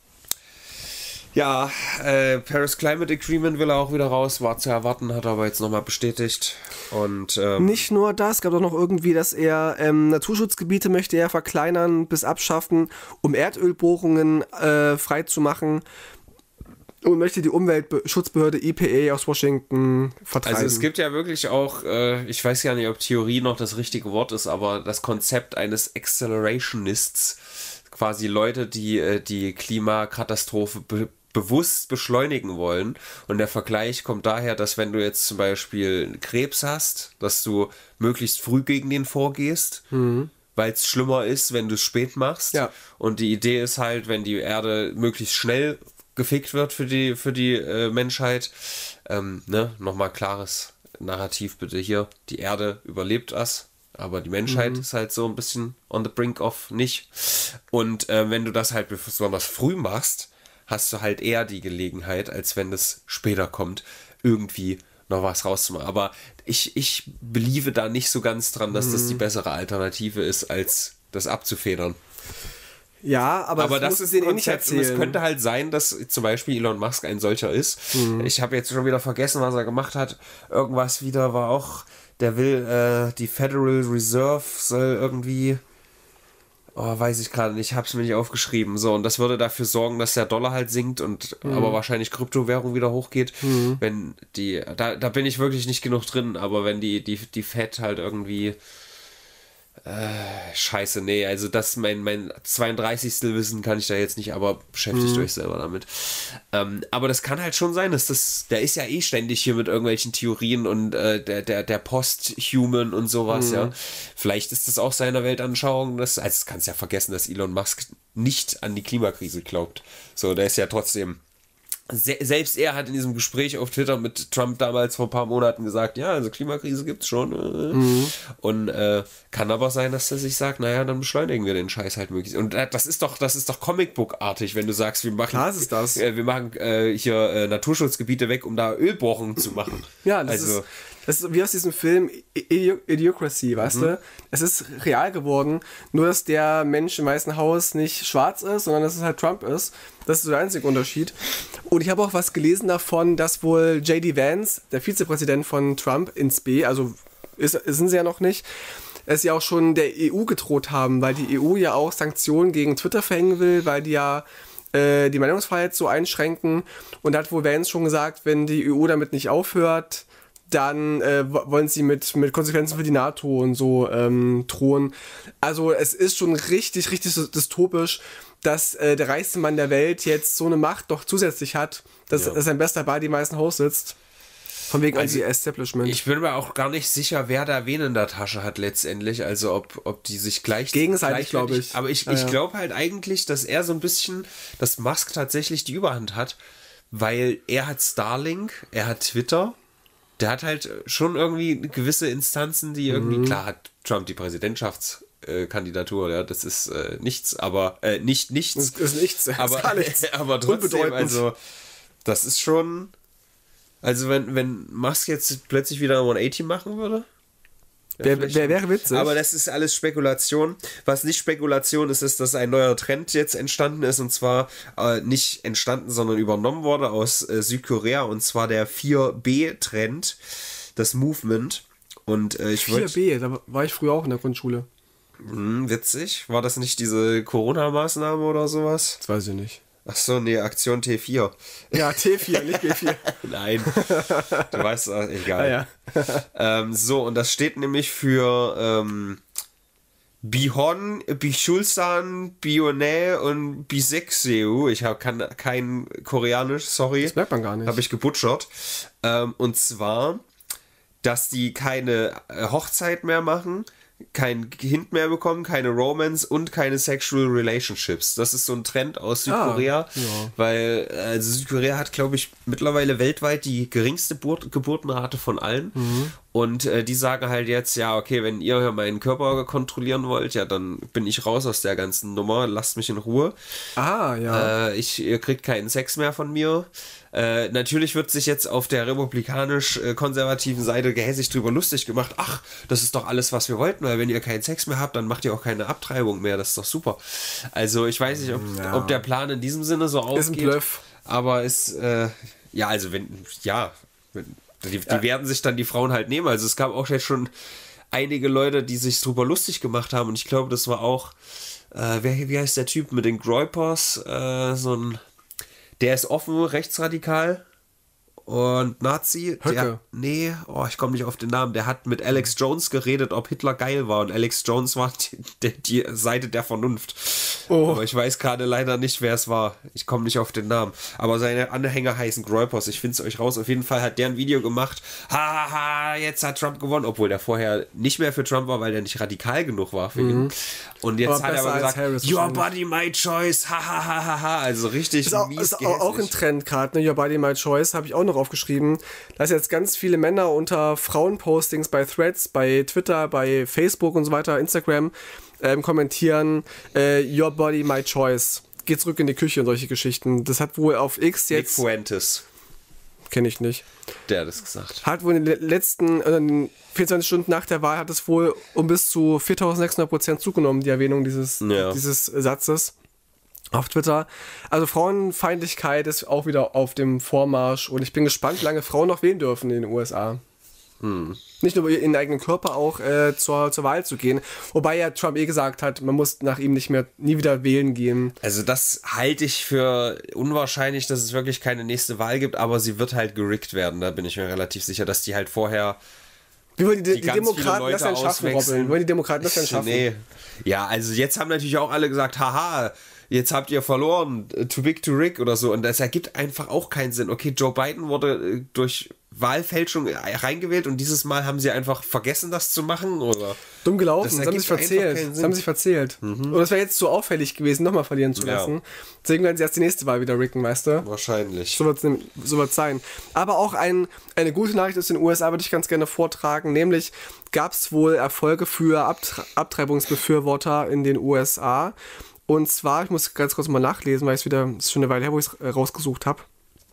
[SPEAKER 1] Ja, äh, Paris Climate Agreement will er auch wieder raus, war zu erwarten, hat er aber jetzt nochmal bestätigt. Und ähm,
[SPEAKER 2] nicht nur das, gab auch noch irgendwie, dass er ähm, Naturschutzgebiete möchte er verkleinern bis abschaffen, um Erdölbohrungen äh, frei zu machen und möchte die Umweltschutzbehörde E P A aus Washington vertreiben.
[SPEAKER 1] Also es gibt ja wirklich auch, äh, ich weiß ja nicht, ob Theorie noch das richtige Wort ist, aber das Konzept eines Accelerationists, quasi Leute, die äh, die Klimakatastrophe be- bewusst beschleunigen wollen. Und der Vergleich kommt daher, dass wenn du jetzt zum Beispiel Krebs hast, dass du möglichst früh gegen den vorgehst, mhm. weil es schlimmer ist, wenn du es spät machst.
[SPEAKER 2] Ja.
[SPEAKER 1] Und die Idee ist halt, wenn die Erde möglichst schnell gefickt wird für die, für die äh, Menschheit, ähm, ne, nochmal klares Narrativ bitte hier, die Erde überlebt das, aber die Menschheit mhm. ist halt so ein bisschen on the brink of nicht. Und äh, wenn du das halt besonders früh machst, hast du halt eher die Gelegenheit, als wenn es später kommt, irgendwie noch was rauszumachen. Aber ich, ich believe da nicht so ganz dran, dass mhm. das die bessere Alternative ist, als das abzufedern.
[SPEAKER 2] Ja, aber,
[SPEAKER 1] aber das, das ist ein Konzept und es könnte halt sein, dass zum Beispiel Elon Musk ein solcher ist. Mhm. Ich habe jetzt schon wieder vergessen, was er gemacht hat. Irgendwas wieder war auch, der will äh, die Federal Reserve soll irgendwie, oh, weiß ich gerade nicht, ich habe es mir nicht aufgeschrieben. So, und das würde dafür sorgen, dass der Dollar halt sinkt und mhm. aber wahrscheinlich Kryptowährung wieder hochgeht. Mhm. Wenn die, da, da bin ich wirklich nicht genug drin, aber wenn die, die, die Fed halt irgendwie Äh, scheiße, nee, also das mein, mein zweiunddreißigstel Wissen kann ich da jetzt nicht, aber beschäftigt mhm. euch selber damit. Ähm, aber das kann halt schon sein, dass das, der ist ja eh ständig hier mit irgendwelchen Theorien und äh, der, der, der Post-Human und sowas, mhm. ja. Vielleicht ist das auch seiner Weltanschauung, das, also das kannst ja vergessen, dass Elon Musk nicht an die Klimakrise glaubt. So, der ist ja trotzdem Se- selbst er hat in diesem Gespräch auf Twitter mit Trump damals vor ein paar Monaten gesagt, ja, also Klimakrise gibt's schon. Äh. Mhm. Und äh, kann aber sein, dass er sich sagt, naja, dann beschleunigen wir den Scheiß halt möglichst. Und äh, das ist doch, das ist doch Comicbook-artig, wenn du sagst, wir machen,
[SPEAKER 2] Klar ist das.
[SPEAKER 1] Äh, wir machen äh, hier äh, Naturschutzgebiete weg, um da Ölbohrungen zu machen.
[SPEAKER 2] Ja, das also, ist... Das ist wie aus diesem Film Idi- Idiocracy, weißt mhm. du? Es ist real geworden, nur dass der Mensch im Weißen Haus nicht schwarz ist, sondern dass es halt Trump ist. Das ist so der einzige Unterschied. Und ich habe auch was gelesen davon, dass wohl J D Vance, der Vizepräsident von Trump, ins B, also ist, sind sie ja noch nicht, es ja auch schon der E U gedroht haben, weil die E U ja auch Sanktionen gegen Twitter verhängen will, weil die ja äh, die Meinungsfreiheit so einschränken. Und da hat wohl Vance schon gesagt, wenn die E U damit nicht aufhört, dann äh, wollen sie mit, mit Konsequenzen für die NATO und so ähm, drohen. Also es ist schon richtig, richtig dystopisch, dass äh, der reichste Mann der Welt jetzt so eine Macht doch zusätzlich hat, dass, ja. dass sein bester Buddy im Weißen Haus sitzt. Von wegen also, Anti-Establishment.
[SPEAKER 1] Ich bin mir auch gar nicht sicher, wer da wen in der Tasche hat letztendlich. Also ob, ob die sich gleich...
[SPEAKER 2] Gegenseitig, glaube ich.
[SPEAKER 1] Aber ich, ja, ich glaube halt eigentlich, dass er so ein bisschen, dass Musk tatsächlich die Überhand hat, weil er hat Starlink, er hat Twitter... Der hat halt schon irgendwie gewisse Instanzen, die irgendwie, mhm. klar hat Trump die Präsidentschaftskandidatur, äh, ja, das ist äh, nichts, aber äh, nicht nichts.
[SPEAKER 2] Das ist nichts, das
[SPEAKER 1] aber,
[SPEAKER 2] ist gar nichts.
[SPEAKER 1] aber trotzdem, also das ist schon, also wenn, wenn Musk jetzt plötzlich wieder hundertachtzig machen würde,
[SPEAKER 2] Wer, wer wäre witzig.
[SPEAKER 1] Aber das ist alles Spekulation. Was nicht Spekulation ist, ist, dass ein neuer Trend jetzt entstanden ist und zwar äh, nicht entstanden, sondern übernommen wurde aus äh, Südkorea und zwar der vier B-Trend, das Movement. Und äh, ich
[SPEAKER 2] vier B, da war ich früher auch in der Grundschule.
[SPEAKER 1] Mh, witzig. War das nicht diese Corona-Maßnahme oder sowas?
[SPEAKER 2] Das weiß ich nicht.
[SPEAKER 1] Ach so, nee, Aktion T vier.
[SPEAKER 2] Ja, T vier, nicht B vier.
[SPEAKER 1] Nein, du weißt, äh, egal.
[SPEAKER 2] Ah, ja.
[SPEAKER 1] ähm, so, und das steht nämlich für ähm, Bihon, Bichulsan, Bione und Bisexeu. Ich habe kein Koreanisch, sorry.
[SPEAKER 2] Das merkt man gar nicht.
[SPEAKER 1] Habe ich gebutschert. Ähm, und zwar, dass die keine Hochzeit mehr machen, kein Kind mehr bekommen, keine Romance und keine Sexual Relationships. Das ist so ein Trend aus Südkorea,
[SPEAKER 2] ah, ja.
[SPEAKER 1] weil also Südkorea hat, glaube ich, mittlerweile weltweit die geringste Geburt Geburtenrate von allen. Mhm. Und äh, die sagen halt jetzt, ja, okay, wenn ihr meinen Körper kontrollieren wollt, ja, dann bin ich raus aus der ganzen Nummer, lasst mich in Ruhe.
[SPEAKER 2] Ah, ja.
[SPEAKER 1] Äh, ich, ihr kriegt keinen Sex mehr von mir. Äh, natürlich wird sich jetzt auf der republikanisch-konservativen Seite gehässig drüber lustig gemacht. Ach, das ist doch alles, was wir wollten, weil wenn ihr keinen Sex mehr habt, dann macht ihr auch keine Abtreibung mehr. Das ist doch super. Also ich weiß nicht, ob,
[SPEAKER 2] ja.
[SPEAKER 1] ob der Plan in diesem Sinne so ausgeht.
[SPEAKER 2] Ist ein Bluff.
[SPEAKER 1] Aber ist, äh, ja, also wenn, ja, wenn, die, die ja. werden sich dann die Frauen halt nehmen. Also es gab auch jetzt schon einige Leute, die sich drüber lustig gemacht haben. Und ich glaube, das war auch, äh, wer, wie heißt der Typ mit den Groypers? Äh, so ein... Der ist offen rechtsradikal und Nazi.
[SPEAKER 2] Höcke.
[SPEAKER 1] Der, nee, oh, ich komme nicht auf den Namen. Der hat mit Alex Jones geredet, ob Hitler geil war. Und Alex Jones war die, die, die Seite der Vernunft. Oh. Aber ich weiß gerade leider nicht, wer es war. Ich komme nicht auf den Namen. Aber seine Anhänger heißen Groypers. Ich finde es euch raus. Auf jeden Fall hat der ein Video gemacht. Haha, ha, jetzt hat Trump gewonnen. Obwohl der vorher nicht mehr für Trump war, weil der nicht radikal genug war für ihn. Mhm. Und jetzt aber hat er aber gesagt, Harris, your body, my choice. Hahaha. Ha, ha, ha. Also richtig
[SPEAKER 2] ist auch,
[SPEAKER 1] mies
[SPEAKER 2] ist auch, auch ein Trend gerade. Ne? Your body, my choice. Habe ich auch noch aufgeschrieben. Dass jetzt ganz viele Männer unter Frauenpostings bei Threads, bei Twitter, bei Facebook und so weiter, Instagram, ähm, kommentieren, äh, your body, my choice. Geh zurück in die Küche und solche Geschichten. Das hat wohl auf X jetzt...
[SPEAKER 1] Nick Fuentes.
[SPEAKER 2] Kenne ich nicht.
[SPEAKER 1] Der hat es gesagt.
[SPEAKER 2] Hat wohl in den letzten äh, vierundzwanzig Stunden nach der Wahl hat es wohl um bis zu viertausendsechshundert Prozent zugenommen, die Erwähnung dieses, ja. dieses Satzes auf Twitter. Also Frauenfeindlichkeit ist auch wieder auf dem Vormarsch und ich bin gespannt, wie lange Frauen noch wählen dürfen in den U S A. Hm. Nicht nur in den eigenen Körper auch äh, zur, zur Wahl zu gehen. Wobei ja Trump eh gesagt hat, man muss nach ihm nicht mehr nie wieder wählen gehen.
[SPEAKER 1] Also das halte ich für unwahrscheinlich, dass es wirklich keine nächste Wahl gibt, aber sie wird halt gerickt werden. Da bin ich mir relativ sicher, dass die halt vorher
[SPEAKER 2] Wie wollen die, die, die Demokraten das dann schaffen, Robin? Wollen die Demokraten das dann schaffen?
[SPEAKER 1] Nee. Ja, also jetzt haben natürlich auch alle gesagt, haha, jetzt habt ihr verloren, too big to rig oder so. Und das ergibt einfach auch keinen Sinn. Okay, Joe Biden wurde durch Wahlfälschung reingewählt und dieses Mal haben sie einfach vergessen, das zu machen, oder?
[SPEAKER 2] Dumm gelaufen, das haben sich verzählt. Das haben sich verzählt. Mhm. Und das wäre jetzt zu auffällig gewesen, nochmal verlieren zu lassen. Ja. Deswegen werden sie erst die nächste Wahl wieder ricken, weißt du?
[SPEAKER 1] Wahrscheinlich.
[SPEAKER 2] So wird es so sein. Aber auch ein, eine gute Nachricht aus den U S A würde ich ganz gerne vortragen, nämlich gab es wohl Erfolge für Abtre- Abtreibungsbefürworter in den U S A. Und zwar, ich muss ganz kurz mal nachlesen, weil es wieder, es ist schon eine Weile her, wo ich es rausgesucht habe.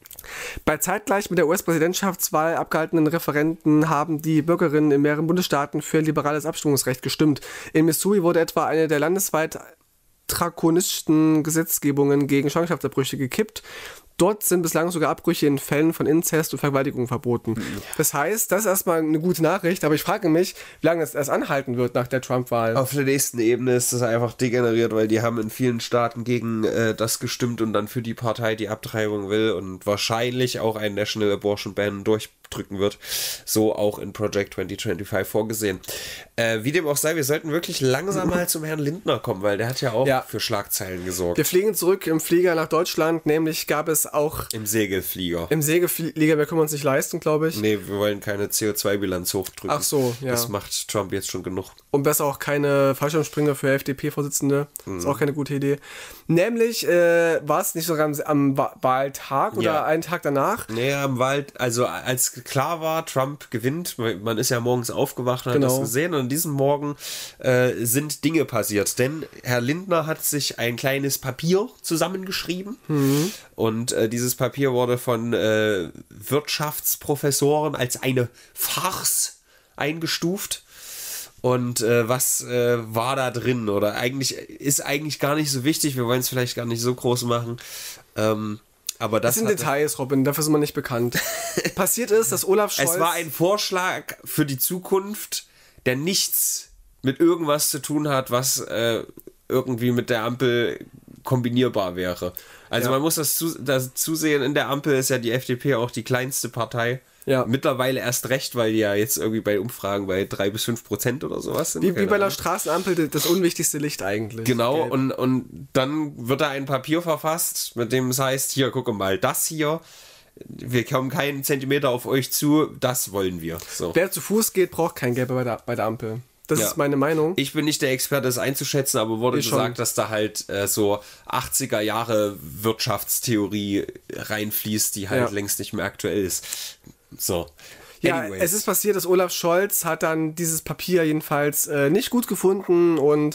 [SPEAKER 2] Bei zeitgleich mit der U S-Präsidentschaftswahl abgehaltenen Referenden haben die Bürgerinnen in mehreren Bundesstaaten für liberales Abstimmungsrecht gestimmt. In Missouri wurde etwa eine der landesweit drakonischsten Gesetzgebungen gegen Schwangerschaftsabbrüche gekippt. Dort sind bislang sogar Abbrüche in Fällen von Inzest und Vergewaltigung verboten. Ja. Das heißt, das ist erstmal eine gute Nachricht, aber ich frage mich, wie lange das erst anhalten wird nach der Trump-Wahl.
[SPEAKER 1] Auf der nächsten Ebene ist das einfach degeneriert, weil die haben in vielen Staaten gegen äh, das gestimmt und dann für die Partei, die Abtreibung will und wahrscheinlich auch ein National Abortion Ban durchdrücken wird. So auch in Project zwanzig fünfundzwanzig vorgesehen. Äh, wie dem auch sei, wir sollten wirklich langsam mal zum Herrn Lindner kommen, weil der hat ja auch ja. für Schlagzeilen gesorgt.
[SPEAKER 2] Wir fliegen zurück im Flieger nach Deutschland, nämlich gab es auch...
[SPEAKER 1] Im Segelflieger.
[SPEAKER 2] Im Segelflieger, wir können wir uns nicht leisten, glaube ich.
[SPEAKER 1] Nee, wir wollen keine C O zwei Bilanz hochdrücken.
[SPEAKER 2] Ach so, ja.
[SPEAKER 1] Das macht Trump jetzt schon genug.
[SPEAKER 2] Und besser auch keine Fallschirmspringer für F D P-Vorsitzende. Mhm. Ist auch keine gute Idee. Nämlich, äh, war es nicht sogar am, am Wahltag oder ja. einen Tag danach?
[SPEAKER 1] Nee, am Wahl, also als klar war, Trump gewinnt, man ist ja morgens aufgewacht und
[SPEAKER 2] genau.
[SPEAKER 1] hat das gesehen und an diesem Morgen äh, sind Dinge passiert. Denn Herr Lindner hat sich ein kleines Papier zusammengeschrieben mhm. und äh, dieses Papier wurde von äh, Wirtschaftsprofessoren als eine Farce eingestuft. Und äh, was äh, war da drin? Oder eigentlich ist eigentlich gar nicht so wichtig. Wir wollen es vielleicht gar nicht so groß machen. Ähm, aber das,
[SPEAKER 2] das sind Details, Robin. Dafür sind wir nicht bekannt. Passiert ist, dass Olaf Scholz...
[SPEAKER 1] Es war ein Vorschlag für die Zukunft, der nichts mit irgendwas zu tun hat, was äh, irgendwie mit der Ampel kombinierbar wäre. Also
[SPEAKER 2] Ja.
[SPEAKER 1] man muss das, zu, das zusehen, in der Ampel ist ja die F D P auch die kleinste Partei.
[SPEAKER 2] Ja.
[SPEAKER 1] Mittlerweile erst recht, weil die ja jetzt irgendwie bei Umfragen bei drei bis fünf Prozent oder sowas sind.
[SPEAKER 2] Wie, wie
[SPEAKER 1] Keine
[SPEAKER 2] bei einer
[SPEAKER 1] Ahnung.
[SPEAKER 2] Straßenampel das unwichtigste Licht eigentlich.
[SPEAKER 1] Genau,
[SPEAKER 2] Gelb.
[SPEAKER 1] und, und dann wird da ein Papier verfasst, mit dem es heißt, hier, gucke mal, das hier, wir kommen keinen Zentimeter auf euch zu, das wollen wir. So.
[SPEAKER 2] Wer zu Fuß geht, braucht kein Gelb bei der, bei der Ampel. Das
[SPEAKER 1] Ja.
[SPEAKER 2] ist meine Meinung.
[SPEAKER 1] Ich bin nicht der Experte, das einzuschätzen, aber wurde
[SPEAKER 2] Ich schon.
[SPEAKER 1] gesagt, dass da halt äh, so achtziger Jahre Wirtschaftstheorie reinfließt, die halt
[SPEAKER 2] Ja.
[SPEAKER 1] längst nicht mehr aktuell ist. So.
[SPEAKER 2] Ja,
[SPEAKER 1] Anyways.
[SPEAKER 2] es ist passiert, dass Olaf Scholz hat dann dieses Papier jedenfalls äh, nicht gut gefunden und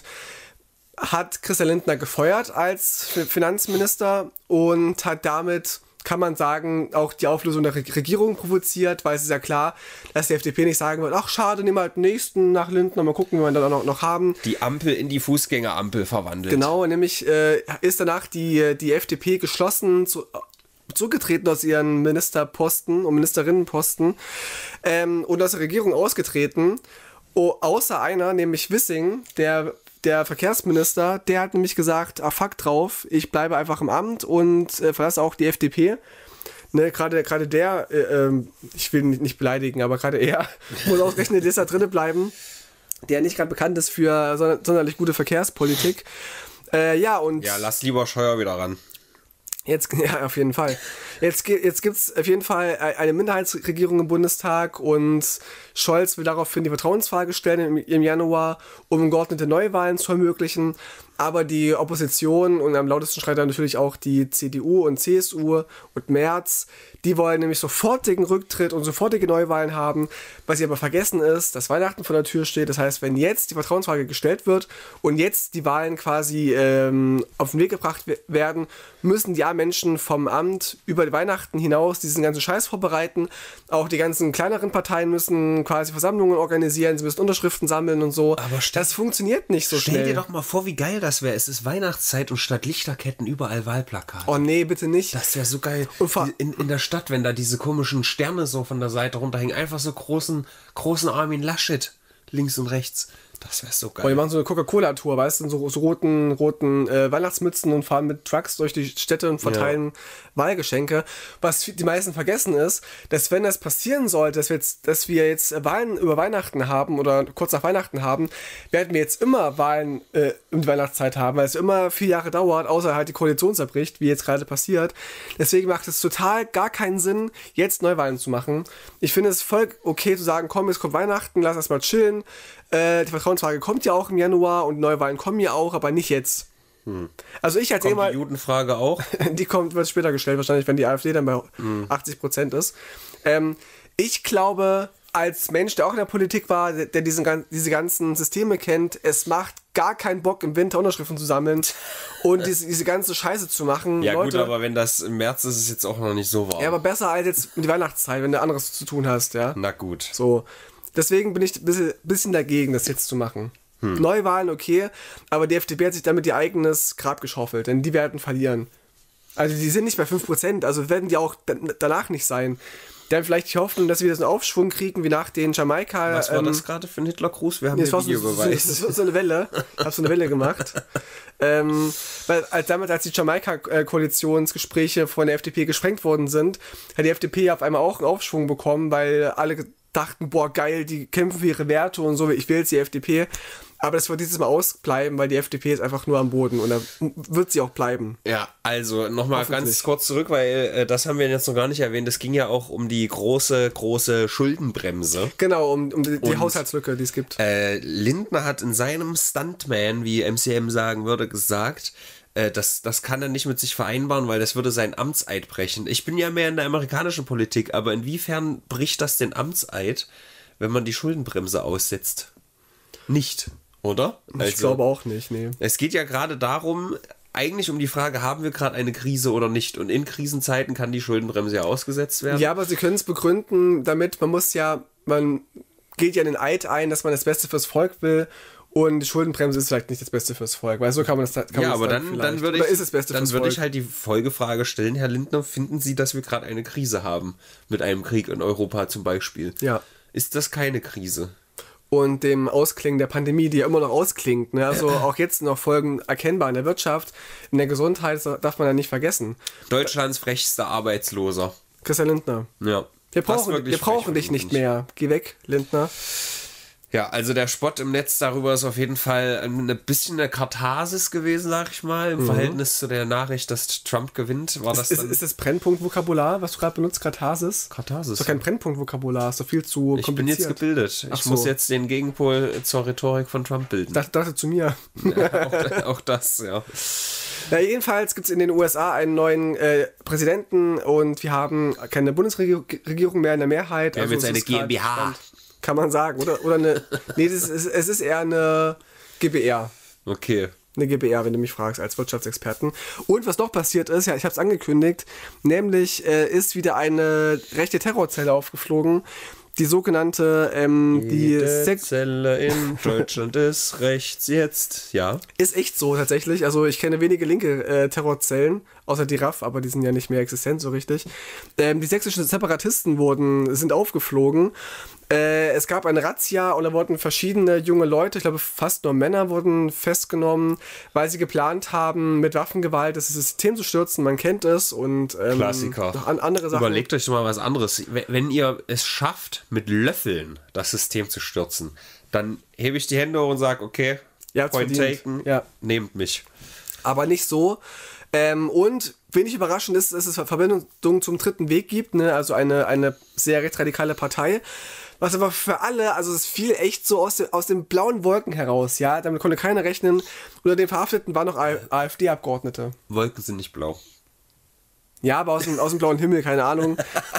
[SPEAKER 2] hat Christian Lindner gefeuert als Fi- Finanzminister und hat damit, kann man sagen, auch die Auflösung der Re- Regierung provoziert, weil es ist ja klar, dass die F D P nicht sagen wird, ach schade, nehmen wir halt den nächsten nach Lindner, mal gucken, wie wir ihn dann auch noch, noch haben.
[SPEAKER 1] Die Ampel in die Fußgängerampel verwandelt.
[SPEAKER 2] Genau, nämlich äh, ist danach die, die F D P geschlossen zu, zurückgetreten aus ihren Ministerposten und Ministerinnenposten ähm, und aus der Regierung ausgetreten. Oh, außer einer, nämlich Wissing, der, der Verkehrsminister, der hat nämlich gesagt, ah fuck drauf, ich bleibe einfach im Amt und äh, verlasse auch die F D P. Ne, gerade, gerade der, äh, ähm, ich will ihn nicht, nicht beleidigen, aber gerade er muss ausgerechnet jetzt da drinnen bleiben, der nicht gerade bekannt ist für sonder, sonderlich gute Verkehrspolitik. Äh, ja, und
[SPEAKER 1] Ja, lass lieber Scheuer wieder ran.
[SPEAKER 2] jetzt, ja, auf jeden Fall. Jetzt, ge- jetzt gibt es auf jeden Fall eine Minderheitsregierung im Bundestag und Scholz will daraufhin die Vertrauensfrage stellen im, im Januar, um geordnete Neuwahlen zu ermöglichen. Aber die Opposition und am lautesten schreit dann natürlich auch die C D U und C S U und Merz, die wollen nämlich sofortigen Rücktritt und sofortige Neuwahlen haben. Was sie aber vergessen ist, dass Weihnachten vor der Tür steht. Das heißt, wenn jetzt die Vertrauensfrage gestellt wird und jetzt die Wahlen quasi ähm, auf den Weg gebracht we- werden, müssen die Menschen vom Amt über Weihnachten hinaus diesen ganzen Scheiß vorbereiten. Auch die ganzen kleineren Parteien müssen quasi Versammlungen organisieren, sie müssen Unterschriften sammeln und so.
[SPEAKER 1] Aber stell-
[SPEAKER 2] das funktioniert nicht so
[SPEAKER 1] Stell
[SPEAKER 2] schnell.
[SPEAKER 1] dir doch mal vor, wie geil das wäre. Es ist Weihnachtszeit und statt Lichterketten überall Wahlplakate.
[SPEAKER 2] Oh nee, bitte nicht.
[SPEAKER 1] Das wäre so geil.
[SPEAKER 2] Und vor-
[SPEAKER 1] Die- in, in der Stadt, wenn da diese komischen Sterne so von der Seite runterhängen, einfach so großen, großen Armin Laschet links und rechts. Das wäre so
[SPEAKER 2] Oh, die
[SPEAKER 1] geil.
[SPEAKER 2] machen so eine Coca-Cola-Tour, weißt du, so, so roten, roten äh, Weihnachtsmützen und fahren mit Trucks durch die Städte und verteilen Wahlgeschenke. Was die meisten vergessen ist, dass wenn das passieren sollte, dass wir jetzt, dass wir jetzt Wahlen über Weihnachten haben oder kurz nach Weihnachten haben, werden wir jetzt immer Wahlen äh, um die Weihnachtszeit haben, weil es immer vier Jahre dauert, außer halt die Koalition zerbricht, wie jetzt gerade passiert. Deswegen macht es total gar keinen Sinn, jetzt Neuwahlen zu machen. Ich finde es voll okay zu sagen, komm, jetzt kommt Weihnachten, lass erst mal chillen. Äh, die Vertrauensfrage kommt ja auch im Januar und Neuwahlen kommen ja auch, aber nicht jetzt. Also ich als
[SPEAKER 1] Kommt
[SPEAKER 2] ehemaliger,
[SPEAKER 1] die Judenfrage auch?
[SPEAKER 2] die kommt, wird später gestellt, wahrscheinlich, wenn die AfD dann bei achtzig Prozent ist. Ähm, ich glaube, als Mensch, der auch in der Politik war, der, der diesen, gan- diese ganzen Systeme kennt, es macht gar keinen Bock, im Winter Unterschriften zu sammeln und diese, diese ganze Scheiße zu machen.
[SPEAKER 1] Ja
[SPEAKER 2] Leute,
[SPEAKER 1] gut, aber wenn das im März ist, ist es jetzt auch noch nicht so warm.
[SPEAKER 2] ja, aber besser als jetzt um die Weihnachtszeit, wenn du anderes zu tun hast, ja.
[SPEAKER 1] Na gut.
[SPEAKER 2] So, deswegen bin ich ein bisschen, bisschen dagegen, das jetzt zu machen.
[SPEAKER 1] Hm.
[SPEAKER 2] Neuwahlen okay, aber die F D P hat sich damit ihr eigenes Grab geschaufelt, denn die werden verlieren. Also die sind nicht bei fünf Prozent, also werden die auch da- danach nicht sein. Die haben vielleicht die Hoffnung, dass sie wieder so einen Aufschwung kriegen, wie nach den Jamaika.
[SPEAKER 1] Was war
[SPEAKER 2] ähm,
[SPEAKER 1] das gerade für ein Hitlergruß? Wir haben
[SPEAKER 2] das
[SPEAKER 1] den
[SPEAKER 2] war so, so, so,
[SPEAKER 1] Videobeweis.
[SPEAKER 2] so, so eine Welle. Ich habe so eine Welle gemacht. ähm, weil als damals, als die Jamaika-Koalitionsgespräche von der F D P gesprengt worden sind, hat die F D P auf einmal auch einen Aufschwung bekommen, weil alle dachten, boah, geil, die kämpfen für ihre Werte und so, ich will jetzt die F D P. Aber das wird dieses Mal ausbleiben, weil die F D P ist einfach nur am Boden und da wird sie auch bleiben.
[SPEAKER 1] Ja, also nochmal
[SPEAKER 2] Hoffentlich.
[SPEAKER 1] ganz kurz zurück, weil äh, das haben wir jetzt noch gar nicht erwähnt. Es ging ja auch um die große, große Schuldenbremse.
[SPEAKER 2] Genau, um, um die, die
[SPEAKER 1] Und,
[SPEAKER 2] Haushaltslücke, die es gibt.
[SPEAKER 1] Äh, Lindner hat in seinem Stuntman, wie M C M sagen würde, gesagt, äh, das, das kann er nicht mit sich vereinbaren, weil das würde seinen Amtseid brechen. Ich bin ja mehr in der amerikanischen Politik, aber inwiefern bricht das den Amtseid, wenn man die Schuldenbremse aussetzt? Nicht, oder?
[SPEAKER 2] ich
[SPEAKER 1] Also,
[SPEAKER 2] glaube auch nicht, nee.
[SPEAKER 1] es geht ja gerade darum, eigentlich um die Frage, haben wir gerade eine Krise oder nicht? Und in Krisenzeiten kann die Schuldenbremse ja ausgesetzt werden.
[SPEAKER 2] Ja, aber sie können es begründen damit, man muss ja, man geht ja in den Eid ein, dass man das Beste fürs Volk will und die Schuldenbremse ist vielleicht nicht das Beste fürs Volk, weil so kann man das kann
[SPEAKER 1] Ja,
[SPEAKER 2] man das
[SPEAKER 1] aber dann,
[SPEAKER 2] vielleicht.
[SPEAKER 1] dann würde
[SPEAKER 2] Oder
[SPEAKER 1] ich,
[SPEAKER 2] ist es Beste
[SPEAKER 1] dann
[SPEAKER 2] fürs
[SPEAKER 1] würde
[SPEAKER 2] Volk?
[SPEAKER 1] ich halt die Folgefrage stellen, Herr Lindner, finden Sie, dass wir gerade eine Krise haben mit einem Krieg in Europa zum Beispiel?
[SPEAKER 2] Ja.
[SPEAKER 1] Ist das keine Krise?
[SPEAKER 2] und dem Ausklingen der Pandemie, die ja immer noch ausklingt. Ne? Also auch jetzt noch Folgen erkennbar in der Wirtschaft, in der Gesundheit, das darf man ja nicht vergessen.
[SPEAKER 1] Deutschlands frechster Arbeitsloser.
[SPEAKER 2] Christian Lindner.
[SPEAKER 1] Ja.
[SPEAKER 2] Wir brauchen, wir brauchen dich nicht mehr. Geh weg, Lindner.
[SPEAKER 1] Ja, also der Spott im Netz darüber ist auf jeden Fall ein bisschen eine Katharsis gewesen, sag ich mal, im mhm. Verhältnis zu der Nachricht, dass Trump gewinnt. War
[SPEAKER 2] ist,
[SPEAKER 1] das
[SPEAKER 2] ist,
[SPEAKER 1] dann
[SPEAKER 2] ist das Brennpunkt-Vokabular, was du gerade benutzt, Katharsis?
[SPEAKER 1] Katharsis.
[SPEAKER 2] Ist doch kein Brennpunkt-Vokabular, ist doch viel zu
[SPEAKER 1] ich
[SPEAKER 2] kompliziert.
[SPEAKER 1] bin jetzt gebildet.
[SPEAKER 2] Ach
[SPEAKER 1] ich
[SPEAKER 2] so.
[SPEAKER 1] muss jetzt den Gegenpol zur Rhetorik von Trump bilden.
[SPEAKER 2] Ich dachte, dachte zu mir.
[SPEAKER 1] Ja, auch, auch das, ja.
[SPEAKER 2] Ja, jedenfalls gibt es in den U S A einen neuen äh, Präsidenten und wir haben keine Bundesregierung mehr in der Mehrheit.
[SPEAKER 1] Wir
[SPEAKER 2] also
[SPEAKER 1] haben jetzt eine GmbH.
[SPEAKER 2] Kann man sagen, oder? Oder eine. Nee, das ist, es ist eher eine G b R.
[SPEAKER 1] Okay.
[SPEAKER 2] Eine G b R, wenn du mich fragst, als Wirtschaftsexperten. Und was noch passiert ist, ja, ich habe es angekündigt, nämlich äh, ist wieder eine rechte Terrorzelle aufgeflogen. Die sogenannte, ähm, die Sek-
[SPEAKER 1] Zelle in Deutschland ist rechts jetzt, ja.
[SPEAKER 2] Ist echt so tatsächlich. Also ich kenne wenige linke äh, Terrorzellen, außer die R A F, aber die sind ja nicht mehr existent so richtig. Ähm, die sächsischen Separatisten wurden, sind aufgeflogen. Äh, es gab eine Razzia und da wurden verschiedene junge Leute, ich glaube fast nur Männer, wurden festgenommen, weil sie geplant haben, mit Waffengewalt das System zu stürzen. Man kennt es und ähm,
[SPEAKER 1] Klassiker.
[SPEAKER 2] Noch an andere Sachen.
[SPEAKER 1] Überlegt euch doch mal was anderes. Wenn ihr es schafft, mit Löffeln das System zu stürzen, dann hebe ich die Hände hoch und sage, okay, point taken,
[SPEAKER 2] ja.
[SPEAKER 1] Nehmt mich.
[SPEAKER 2] Aber nicht so. Ähm, und wenig überraschend ist, dass es Verbindung zum Dritten Weg gibt, ne? Also eine, eine sehr rechtsradikale Partei. Was aber für alle, also es fiel echt so aus, de, aus den blauen Wolken heraus, ja, damit konnte keiner rechnen. Unter den Verhafteten waren noch AfD-Abgeordnete.
[SPEAKER 1] Wolken sind nicht blau.
[SPEAKER 2] Ja, aber aus dem, aus dem blauen Himmel, keine Ahnung.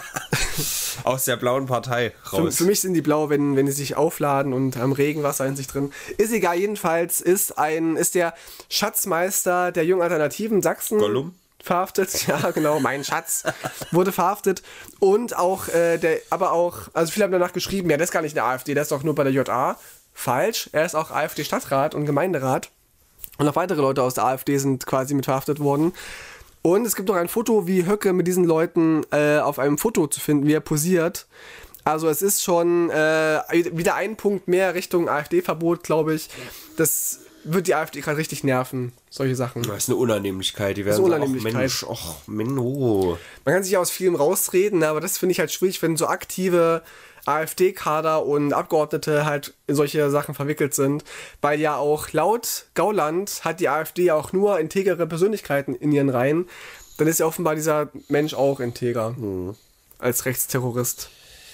[SPEAKER 1] Aus der blauen Partei raus.
[SPEAKER 2] Für, für mich sind die blau, wenn, wenn die sich aufladen und haben Regenwasser in sich drin. Ist egal, jedenfalls ist, ein, ist der Schatzmeister der Jungen Alternativen Sachsen
[SPEAKER 1] Gollum?
[SPEAKER 2] verhaftet. Ja, genau, mein Schatz wurde verhaftet. Und auch, äh, der, aber auch, also viele haben danach geschrieben, ja, das ist gar nicht eine AfD, der ist doch nur bei der J A. Falsch, er ist auch AfD-Stadtrat und Gemeinderat. Und auch weitere Leute aus der AfD sind quasi mit verhaftet worden. Und es gibt noch ein Foto, wie Höcke mit diesen Leuten äh, auf einem Foto zu finden, wie er posiert. Also es ist schon äh, wieder ein Punkt mehr Richtung AfD-Verbot, glaube ich. Das wird die AfD gerade richtig nerven, solche Sachen.
[SPEAKER 1] Das ist eine Unannehmlichkeit. Die werden
[SPEAKER 2] das ist eine Unannehmlichkeit.
[SPEAKER 1] So, Mensch, och, Menno.
[SPEAKER 2] Man kann sich ja aus vielem rausreden, aber das finde ich halt schwierig, wenn so aktive AfD-Kader und Abgeordnete halt in solche Sachen verwickelt sind, weil ja auch laut Gauland hat die AfD auch nur integere Persönlichkeiten in ihren Reihen. Dann ist ja offenbar dieser Mensch auch integer mhm. als Rechtsterrorist.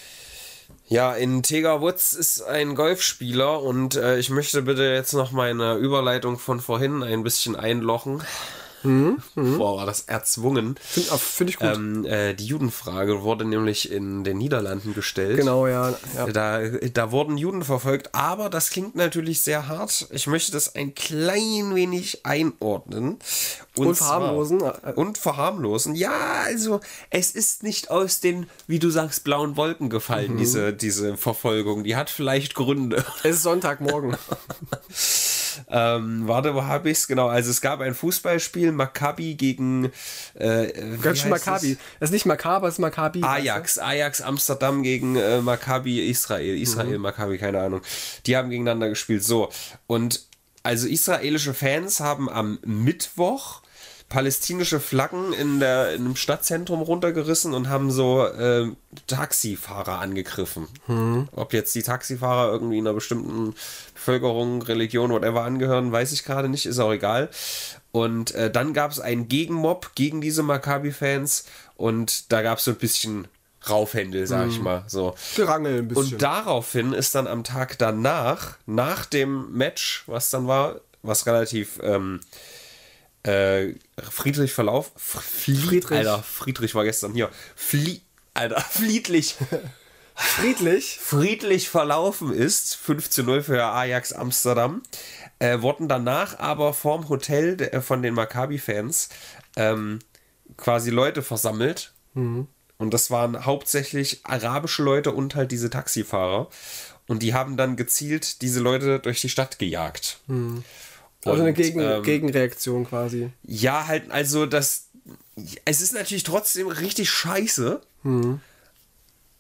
[SPEAKER 1] Ja, in Tiger Woods ist ein Golfspieler und äh, ich möchte bitte jetzt noch meine Überleitung von vorhin ein bisschen einlochen. Mhm, mh. Boah, war das erzwungen.
[SPEAKER 2] Finde find ich gut.
[SPEAKER 1] Ähm, äh, die Judenfrage wurde nämlich in den Niederlanden gestellt.
[SPEAKER 2] Genau, ja. ja.
[SPEAKER 1] Da, da wurden Juden verfolgt, aber das klingt natürlich sehr hart. Ich möchte das ein klein wenig einordnen.
[SPEAKER 2] Und, und verharmlosen.
[SPEAKER 1] Zwar, und verharmlosen. Ja, also es ist nicht aus den, wie du sagst, blauen Wolken gefallen, mhm. diese, diese Verfolgung. Die hat vielleicht Gründe.
[SPEAKER 2] Es ist Sonntagmorgen.
[SPEAKER 1] Ähm, warte, wo habe ich es? Genau, also es gab ein Fußballspiel, Maccabi gegen äh,
[SPEAKER 2] Ganz schön Maccabi. Das ist nicht Maccabi, es ist Maccabi.
[SPEAKER 1] Ajax, Ajax Amsterdam gegen äh, Maccabi Israel. Israel, mhm. Maccabi, keine Ahnung. Die haben gegeneinander gespielt. So, und also israelische Fans haben am Mittwoch palästinische Flaggen in, der, in einem Stadtzentrum runtergerissen und haben so äh, Taxifahrer angegriffen. Hm. Ob jetzt die Taxifahrer irgendwie einer bestimmten Bevölkerung, Religion, whatever angehören, weiß ich gerade nicht, ist auch egal. Und äh, dann gab es einen Gegenmob gegen diese Maccabi-Fans und da gab es so ein bisschen Raufhändel, sag hm. ich mal. So.
[SPEAKER 2] Gerangel ein bisschen.
[SPEAKER 1] Und daraufhin ist dann am Tag danach, nach dem Match, was dann war, was relativ ähm, Äh, Friedrich Verlauf. Flie
[SPEAKER 2] Friedrich.
[SPEAKER 1] Alter, Friedrich war gestern hier. Flie Alter, friedlich.
[SPEAKER 2] Friedlich?
[SPEAKER 1] Friedlich verlaufen ist. fünf zu null für Ajax Amsterdam. Äh, wurden danach aber vorm Hotel de, von den Maccabi-Fans ähm, quasi Leute versammelt. Mhm. Und das waren hauptsächlich arabische Leute und halt diese Taxifahrer. Und die haben dann gezielt diese Leute durch die Stadt gejagt.
[SPEAKER 2] Mhm. Also
[SPEAKER 1] und,
[SPEAKER 2] eine Gegen
[SPEAKER 1] ähm,
[SPEAKER 2] Gegenreaktion quasi.
[SPEAKER 1] Ja, halt, also das. Es ist natürlich trotzdem richtig scheiße. Hm.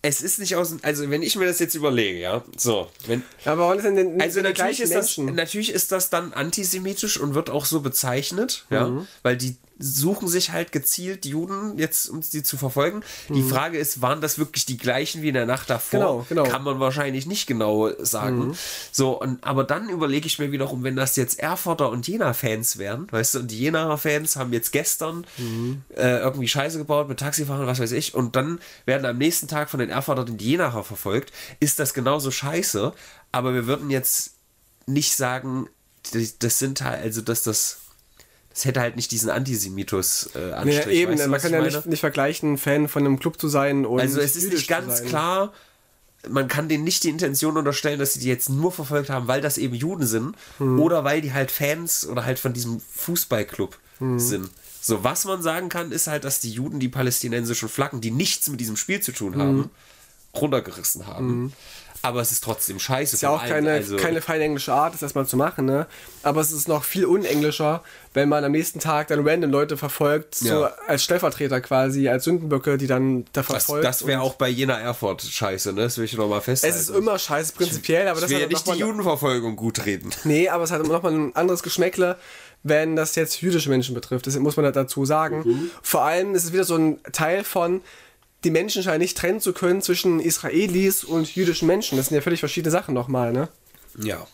[SPEAKER 1] es ist nicht aus, also wenn ich mir das jetzt überlege, ja, so, wenn,
[SPEAKER 2] Ja, aber warum ist denn denn nicht
[SPEAKER 1] also
[SPEAKER 2] die
[SPEAKER 1] natürlich
[SPEAKER 2] gleichen
[SPEAKER 1] ist, das,
[SPEAKER 2] Menschen?
[SPEAKER 1] natürlich ist das dann antisemitisch und wird auch so bezeichnet, ja,
[SPEAKER 2] Mhm.
[SPEAKER 1] weil die suchen sich halt gezielt Juden jetzt, um sie zu verfolgen. Die Frage ist, waren das wirklich die gleichen wie in der Nacht davor?
[SPEAKER 2] Genau, genau.
[SPEAKER 1] Kann man wahrscheinlich nicht genau sagen.
[SPEAKER 2] Mhm.
[SPEAKER 1] So, und, aber dann überlege ich mir wiederum, wenn das jetzt Erfurter und Jena-Fans wären, weißt du, und die Jena-Fans haben jetzt gestern
[SPEAKER 2] Mhm.
[SPEAKER 1] äh, irgendwie Scheiße gebaut mit Taxifahrern, was weiß ich, und dann werden am nächsten Tag von den Erfurtern die Jenacher verfolgt, ist das genauso scheiße, aber wir würden jetzt nicht sagen, das, das sind halt, also dass das Das hätte halt nicht diesen Antisemitus äh,
[SPEAKER 2] Nee,
[SPEAKER 1] Anstrich.
[SPEAKER 2] eben,
[SPEAKER 1] weißt du,
[SPEAKER 2] man
[SPEAKER 1] was
[SPEAKER 2] kann
[SPEAKER 1] ich
[SPEAKER 2] ja
[SPEAKER 1] meine?
[SPEAKER 2] nicht, nicht vergleichen, Fan von einem Club zu sein und
[SPEAKER 1] Also es ist
[SPEAKER 2] jüdisch
[SPEAKER 1] nicht ganz
[SPEAKER 2] zu sein.
[SPEAKER 1] klar, man kann denen nicht die Intention unterstellen, dass sie die jetzt nur verfolgt haben, weil das eben Juden sind
[SPEAKER 2] Hm.
[SPEAKER 1] oder weil die halt Fans oder halt von diesem Fußballclub
[SPEAKER 2] Hm.
[SPEAKER 1] sind. So, was man sagen kann, ist halt, dass die Juden die palästinensischen Flaggen, die nichts mit diesem Spiel zu tun haben, runtergerissen haben. Aber es ist trotzdem scheiße.
[SPEAKER 2] Ist ja auch keine,
[SPEAKER 1] also,
[SPEAKER 2] keine feine englische Art, das erstmal zu machen, ne? Aber es ist noch viel unenglischer, wenn man am nächsten Tag dann random Leute verfolgt, so
[SPEAKER 1] Ja.
[SPEAKER 2] als Stellvertreter quasi, als Sündenböcke, die dann da
[SPEAKER 1] das,
[SPEAKER 2] verfolgt.
[SPEAKER 1] das wäre
[SPEAKER 2] und-
[SPEAKER 1] auch bei Jena Erfurt scheiße, ne? Das will ich noch mal festhalten.
[SPEAKER 2] Es ist immer scheiße, prinzipiell, aber
[SPEAKER 1] ich
[SPEAKER 2] das
[SPEAKER 1] will
[SPEAKER 2] hat
[SPEAKER 1] ja nicht die
[SPEAKER 2] noch mal-
[SPEAKER 1] Judenverfolgung gut reden.
[SPEAKER 2] Nee, aber es hat nochmal ein anderes Geschmäckle, wenn das jetzt jüdische Menschen betrifft. Das muss man da dazu sagen.
[SPEAKER 1] Mhm.
[SPEAKER 2] Vor allem ist es wieder so ein Teil von, die Menschen scheinen nicht trennen zu können zwischen Israelis und jüdischen Menschen. Das sind ja völlig verschiedene Sachen nochmal, ne?
[SPEAKER 1] Ja.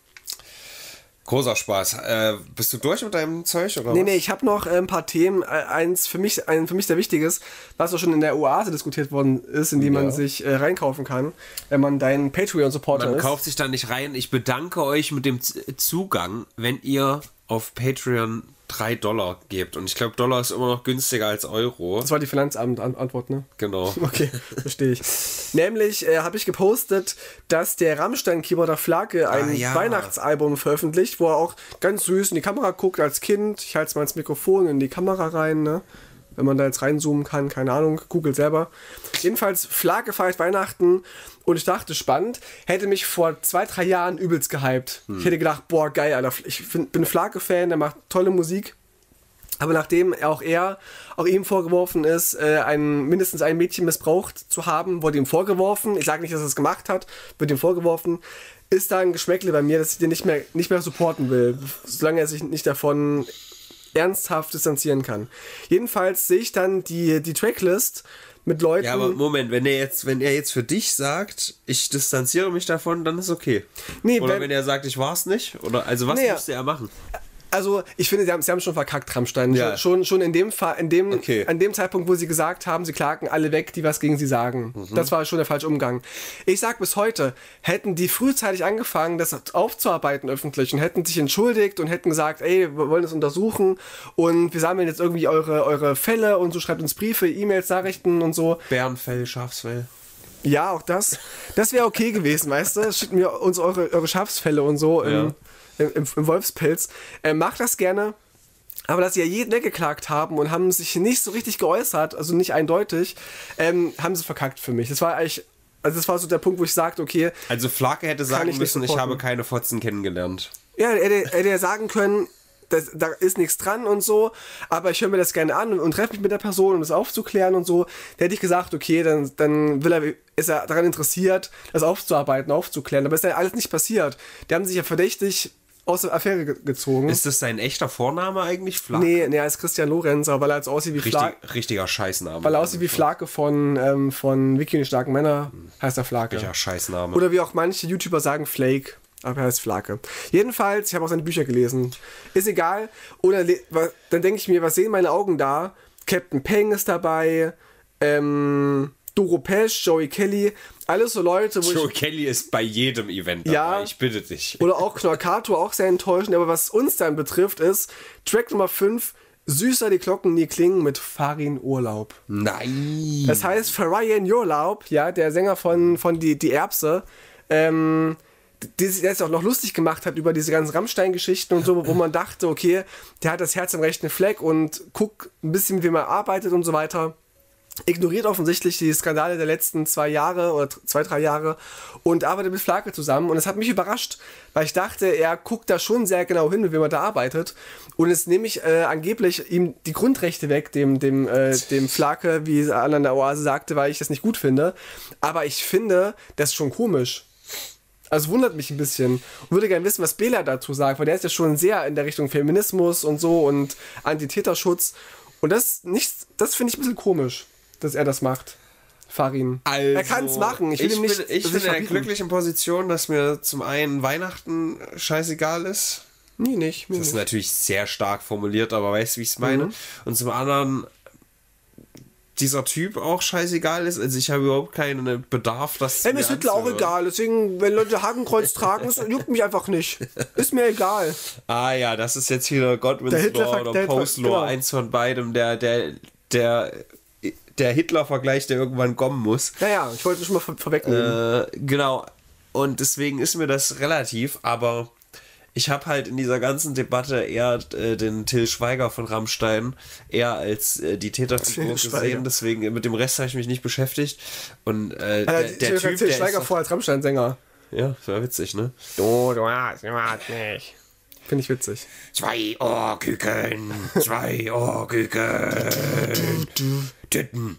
[SPEAKER 1] Großer Spaß. Äh, bist du durch mit deinem Zeug oder
[SPEAKER 2] Nee,
[SPEAKER 1] was?
[SPEAKER 2] nee, ich habe noch äh, ein paar Themen. Äh, Eins für mich, ein für mich sehr wichtiges, was auch schon in der Oase diskutiert worden ist, in die man
[SPEAKER 1] Ja.
[SPEAKER 2] sich äh, reinkaufen kann, wenn man dein Patreon-Supporter
[SPEAKER 1] Man
[SPEAKER 2] ist.
[SPEAKER 1] kauft sich da nicht rein. Ich bedanke euch mit dem Z- Zugang, wenn ihr auf Patreon drei Dollar gebt. Und ich glaube, Dollar ist immer noch günstiger als Euro.
[SPEAKER 2] Das war die Finanzamt-Antwort, ne?
[SPEAKER 1] Genau.
[SPEAKER 2] Okay, verstehe ich. Nämlich äh, habe ich gepostet, dass der Rammstein-Keyboarder Flagge ein
[SPEAKER 1] Ah, ja.
[SPEAKER 2] Weihnachtsalbum veröffentlicht, wo er auch ganz süß in die Kamera guckt als Kind. Ich halte mal ins Mikrofon in die Kamera rein, ne? Wenn man da jetzt reinzoomen kann, keine Ahnung, googelt selber. Jedenfalls, Flagge feiert Weihnachten und ich dachte, spannend, hätte mich vor zwei, drei Jahren übelst gehypt. Ich hätte gedacht, boah, geil, Alter, ich find, bin Flagge-Fan, der macht tolle Musik. Aber nachdem auch er, auch ihm vorgeworfen ist, äh, ein, mindestens ein Mädchen missbraucht zu haben, wurde ihm vorgeworfen, ich sage nicht, dass er es gemacht hat, wird ihm vorgeworfen, ist da ein Geschmäckle bei mir, dass ich den nicht mehr, nicht mehr supporten will, solange er sich nicht davon ernsthaft distanzieren kann. Jedenfalls sehe ich dann die, die Tracklist mit Leuten...
[SPEAKER 1] Ja, aber Moment, wenn er jetzt, wenn er jetzt für dich sagt, ich distanziere mich davon, dann ist okay.
[SPEAKER 2] Nee,
[SPEAKER 1] Oder
[SPEAKER 2] wenn-
[SPEAKER 1] wenn er sagt, ich war's nicht? Oder also was
[SPEAKER 2] Nee,
[SPEAKER 1] müsste er machen?
[SPEAKER 2] Also, ich finde, sie haben, sie haben schon verkackt, Rammstein.
[SPEAKER 1] Ja.
[SPEAKER 2] Schon, schon in dem Fall, in dem,
[SPEAKER 1] Okay.
[SPEAKER 2] an dem Zeitpunkt, wo sie gesagt haben, sie klagen alle weg, die was gegen sie sagen.
[SPEAKER 1] Mhm.
[SPEAKER 2] Das war schon der falsche Umgang. Ich sag bis heute, hätten die frühzeitig angefangen, das aufzuarbeiten öffentlich und hätten sich entschuldigt und hätten gesagt, ey, wir wollen das untersuchen und wir sammeln jetzt irgendwie eure, eure Fälle und so, schreibt uns Briefe, E-Mails, Nachrichten und so.
[SPEAKER 1] Bärenfell, Schafsfell.
[SPEAKER 2] Ja, auch das. Das wäre okay gewesen, weißt du? Schickt mir uns eure, eure Schafsfälle und so
[SPEAKER 1] Ja.
[SPEAKER 2] im, im, im Wolfspelz. Äh, macht das gerne. Aber dass sie ja jeden weggeklagt haben und haben sich nicht so richtig geäußert, also nicht eindeutig, ähm, haben sie verkackt für mich. Das war eigentlich, also das war so der Punkt, wo ich sagte, okay,
[SPEAKER 1] Also Flake hätte sagen
[SPEAKER 2] ich nicht
[SPEAKER 1] müssen, ich
[SPEAKER 2] supporten.
[SPEAKER 1] habe keine Fotzen kennengelernt.
[SPEAKER 2] ja, er hätte, hätte ja sagen können, das, da ist nichts dran und so, aber ich höre mir das gerne an und, und treffe mich mit der Person, um das aufzuklären und so. Da hätte ich gesagt, okay, dann, dann will er, ist er daran interessiert, das aufzuarbeiten, aufzuklären. Aber ist ja alles nicht passiert. Die haben sich ja verdächtig aus der Affäre ge gezogen.
[SPEAKER 1] Ist das sein echter Vorname eigentlich? Flake?
[SPEAKER 2] nee, nee, er ist Christian Lorenz, aber weil er jetzt aussieht wie Flake.
[SPEAKER 1] Richtig, richtiger Scheißname.
[SPEAKER 2] Weil er aussieht wie Flake von, ähm, von Vicky und die starken Männer, heißt er Flake.
[SPEAKER 1] Richtiger Scheißname.
[SPEAKER 2] Oder wie auch manche YouTuber sagen, Flake. Aber er heißt Flake. Jedenfalls, ich habe auch seine Bücher gelesen. Ist egal. Oder le- wa- dann denke ich mir, was sehen meine Augen da? Captain Peng ist dabei. Ähm, Doro Pesch, Joey Kelly. Alles so Leute, wo
[SPEAKER 1] Joe
[SPEAKER 2] ich...
[SPEAKER 1] Kelly ist bei jedem Event dabei,
[SPEAKER 2] Ja.
[SPEAKER 1] ich bitte dich.
[SPEAKER 2] Oder auch Knorkato, auch sehr enttäuschend. Aber was uns dann betrifft, ist Track Nummer fünf. Süßer die Glocken nie klingen mit Farin Urlaub.
[SPEAKER 1] Nein.
[SPEAKER 2] Das heißt, Farin Urlaub, ja, der Sänger von, von die, die Erbse, ähm, die sich jetzt auch noch lustig gemacht hat über diese ganzen Rammstein-Geschichten und so, wo man dachte, okay, der hat das Herz am rechten Fleck und guckt ein bisschen, wie man arbeitet und so weiter. ignoriert offensichtlich die Skandale der letzten zwei Jahre oder zwei, drei Jahre und arbeitet mit Flake zusammen. Und es hat mich überrascht, weil ich dachte, er guckt da schon sehr genau hin, mit wem er da arbeitet. Und es nehme ich äh, angeblich ihm die Grundrechte weg, dem, dem, äh, dem Flake, wie Anna in der Oase sagte, weil ich das nicht gut finde. Aber ich finde, das ist schon komisch. Also wundert mich ein bisschen. Und würde gerne wissen, was Bela dazu sagt, weil der ist ja schon sehr in der Richtung Feminismus und so und Antitäterschutz. Und das nicht, das finde ich ein bisschen komisch, dass er das macht. Farin.
[SPEAKER 1] Also,
[SPEAKER 2] er kann es machen. Ich, will
[SPEAKER 1] ich
[SPEAKER 2] ihm nicht,
[SPEAKER 1] bin, ich bin in der glücklichen Position, dass mir zum einen Weihnachten scheißegal ist.
[SPEAKER 2] Nie nicht.
[SPEAKER 1] Das
[SPEAKER 2] nicht.
[SPEAKER 1] ist natürlich sehr stark formuliert, aber weißt du, wie ich es meine?
[SPEAKER 2] Mhm.
[SPEAKER 1] Und zum anderen dieser Typ auch scheißegal ist. Also ich habe überhaupt keinen Bedarf, das
[SPEAKER 2] Hey, mir ist Hitler auch egal. Deswegen, wenn Leute Hakenkreuz tragen, das juckt mich einfach nicht. Ist mir egal.
[SPEAKER 1] Ah ja, das ist jetzt wieder Godwin's
[SPEAKER 2] Der Hitler-
[SPEAKER 1] Law oder
[SPEAKER 2] der-
[SPEAKER 1] Post-Law,
[SPEAKER 2] genau.
[SPEAKER 1] eins von beidem, der, der, der, der Hitler-Vergleich, der irgendwann kommen muss.
[SPEAKER 2] Naja, ich wollte schon mal vor vorwegnehmen.
[SPEAKER 1] Äh, genau. Und deswegen ist mir das relativ, aber ich habe halt in dieser ganzen Debatte eher äh, den Till Schweiger von Rammstein eher als äh, die Täterfigur
[SPEAKER 2] Till Schweiger.
[SPEAKER 1] gesehen, deswegen mit dem Rest habe ich mich nicht beschäftigt. Und äh, der,
[SPEAKER 2] Alter,
[SPEAKER 1] der
[SPEAKER 2] ich
[SPEAKER 1] Typ,
[SPEAKER 2] Till
[SPEAKER 1] der
[SPEAKER 2] Schweiger
[SPEAKER 1] ist
[SPEAKER 2] vor als Rammstein-Sänger.
[SPEAKER 1] ja, das war witzig, ne?
[SPEAKER 2] Du, du hast, du hast nicht. Finde ich witzig.
[SPEAKER 1] Zwei Ohrküken, zwei Ohrküken, Tüten.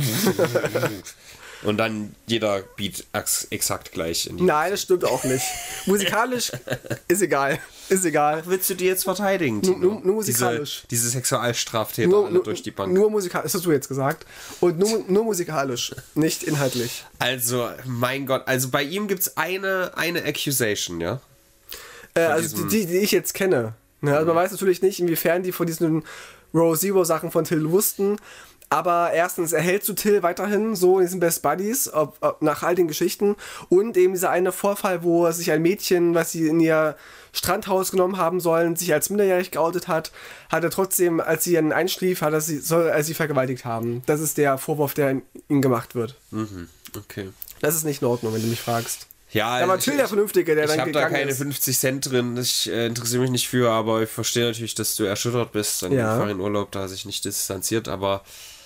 [SPEAKER 1] Und dann jeder Beat ex exakt gleich. In die
[SPEAKER 2] Nein, das stimmt auch nicht. Musikalisch ist egal. Ist egal.
[SPEAKER 1] Willst du die jetzt verteidigen?
[SPEAKER 2] Nur,
[SPEAKER 1] Tino?
[SPEAKER 2] nur, nur musikalisch.
[SPEAKER 1] Diese, diese Sexualstraftäter
[SPEAKER 2] Nur,
[SPEAKER 1] alle
[SPEAKER 2] nur,
[SPEAKER 1] durch die Bank.
[SPEAKER 2] nur musikalisch. Das hast du jetzt gesagt. Und nur, nur musikalisch, nicht inhaltlich.
[SPEAKER 1] Also, mein Gott, also bei ihm gibt es eine, eine Accusation, ja?
[SPEAKER 2] Äh, also
[SPEAKER 1] diesem-
[SPEAKER 2] die, die ich jetzt kenne. Ne? Also man weiß natürlich nicht, inwiefern die von diesen Row Zero Sachen von Till wussten. Aber erstens, er hält zu Till weiterhin so in diesen Best Buddies, ob, ob, nach all den Geschichten. Und eben dieser eine Vorfall, wo sich ein Mädchen, was sie in ihr Strandhaus genommen haben sollen, sich als minderjährig geoutet hat, hat er trotzdem, als sie ihn einschlief, hat er sie, soll er sie vergewaltigt haben. Das ist der Vorwurf, der ihm gemacht wird.
[SPEAKER 1] Mhm, okay.
[SPEAKER 2] Das ist nicht in Ordnung, wenn du mich fragst.
[SPEAKER 1] Ja,
[SPEAKER 2] Da war Till der Vernünftige, der
[SPEAKER 1] ich
[SPEAKER 2] dann
[SPEAKER 1] habe da
[SPEAKER 2] gegangen
[SPEAKER 1] keine
[SPEAKER 2] ist.
[SPEAKER 1] fünfzig Cent drin, ich äh, interessiere mich nicht für, aber ich verstehe natürlich, dass du erschüttert bist, dann
[SPEAKER 2] Ja.
[SPEAKER 1] einfach in Urlaub, da sich nicht distanziert, aber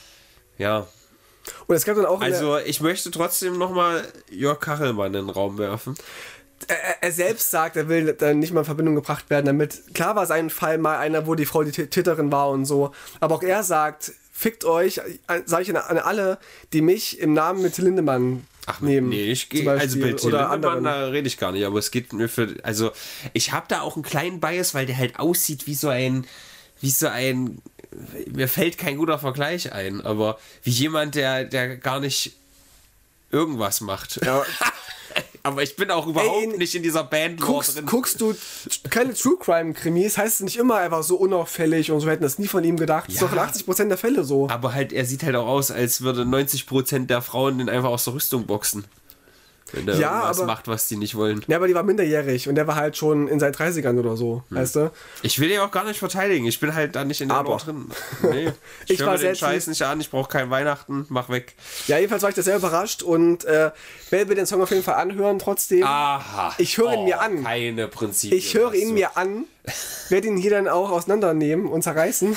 [SPEAKER 1] ja.
[SPEAKER 2] Und es gab dann auch in der-
[SPEAKER 1] Also ich möchte trotzdem nochmal Jörg Kachelmann in den Raum werfen.
[SPEAKER 2] er, er selbst sagt, er will dann nicht mal in Verbindung gebracht werden damit. Klar war sein Fall mal einer, wo die Frau die Täterin war und so. Aber auch er sagt, fickt euch, sage ich an, an alle, die mich im Namen mit Till Lindemann
[SPEAKER 1] Ach,
[SPEAKER 2] nehmen.
[SPEAKER 1] nee, ich
[SPEAKER 2] zum
[SPEAKER 1] gehe, also
[SPEAKER 2] Beispiel.
[SPEAKER 1] bei Till
[SPEAKER 2] Oder
[SPEAKER 1] Lindemann,
[SPEAKER 2] anderen.
[SPEAKER 1] da rede ich gar nicht, aber es geht mir für, also ich habe da auch einen kleinen Bias, weil der halt aussieht wie so ein, wie so ein, mir fällt kein guter Vergleich ein, aber wie jemand, der, der gar nicht irgendwas macht.
[SPEAKER 2] Ja.
[SPEAKER 1] Aber ich bin auch überhaupt
[SPEAKER 2] Ey, in-
[SPEAKER 1] nicht in dieser Band
[SPEAKER 2] Guckst,
[SPEAKER 1] drin.
[SPEAKER 2] guckst du keine True Crime Krimis, heißt es nicht immer einfach so unauffällig und so, wir hätten das nie von ihm gedacht. Das ist
[SPEAKER 1] Ja.
[SPEAKER 2] doch in achtzig Prozent der Fälle so.
[SPEAKER 1] Aber halt, er sieht halt auch aus, als würde neunzig Prozent der Frauen den einfach aus der Rüstung boxen. Wenn der
[SPEAKER 2] Ja,
[SPEAKER 1] irgendwas
[SPEAKER 2] aber-
[SPEAKER 1] macht, was die nicht wollen.
[SPEAKER 2] Ja, aber die war minderjährig und der war halt schon in seinen dreißigern oder so,
[SPEAKER 1] Hm.
[SPEAKER 2] weißt du?
[SPEAKER 1] Ich will den auch gar nicht verteidigen. Ich bin halt da nicht in der
[SPEAKER 2] Aber.
[SPEAKER 1] Lore drin. Nee. Ich,
[SPEAKER 2] Ich
[SPEAKER 1] höre
[SPEAKER 2] war
[SPEAKER 1] mir den
[SPEAKER 2] selbst
[SPEAKER 1] Scheiß nicht an. Ich brauche kein Weihnachten. Mach weg.
[SPEAKER 2] Ja, jedenfalls war ich da sehr überrascht und äh, werde mir den Song auf jeden Fall anhören, trotzdem.
[SPEAKER 1] Aha.
[SPEAKER 2] Ich höre ihn mir an.
[SPEAKER 1] Keine Prinzipien.
[SPEAKER 2] Ich höre
[SPEAKER 1] hast
[SPEAKER 2] ihn
[SPEAKER 1] du.
[SPEAKER 2] mir an, werde ihn hier dann auch auseinandernehmen und zerreißen.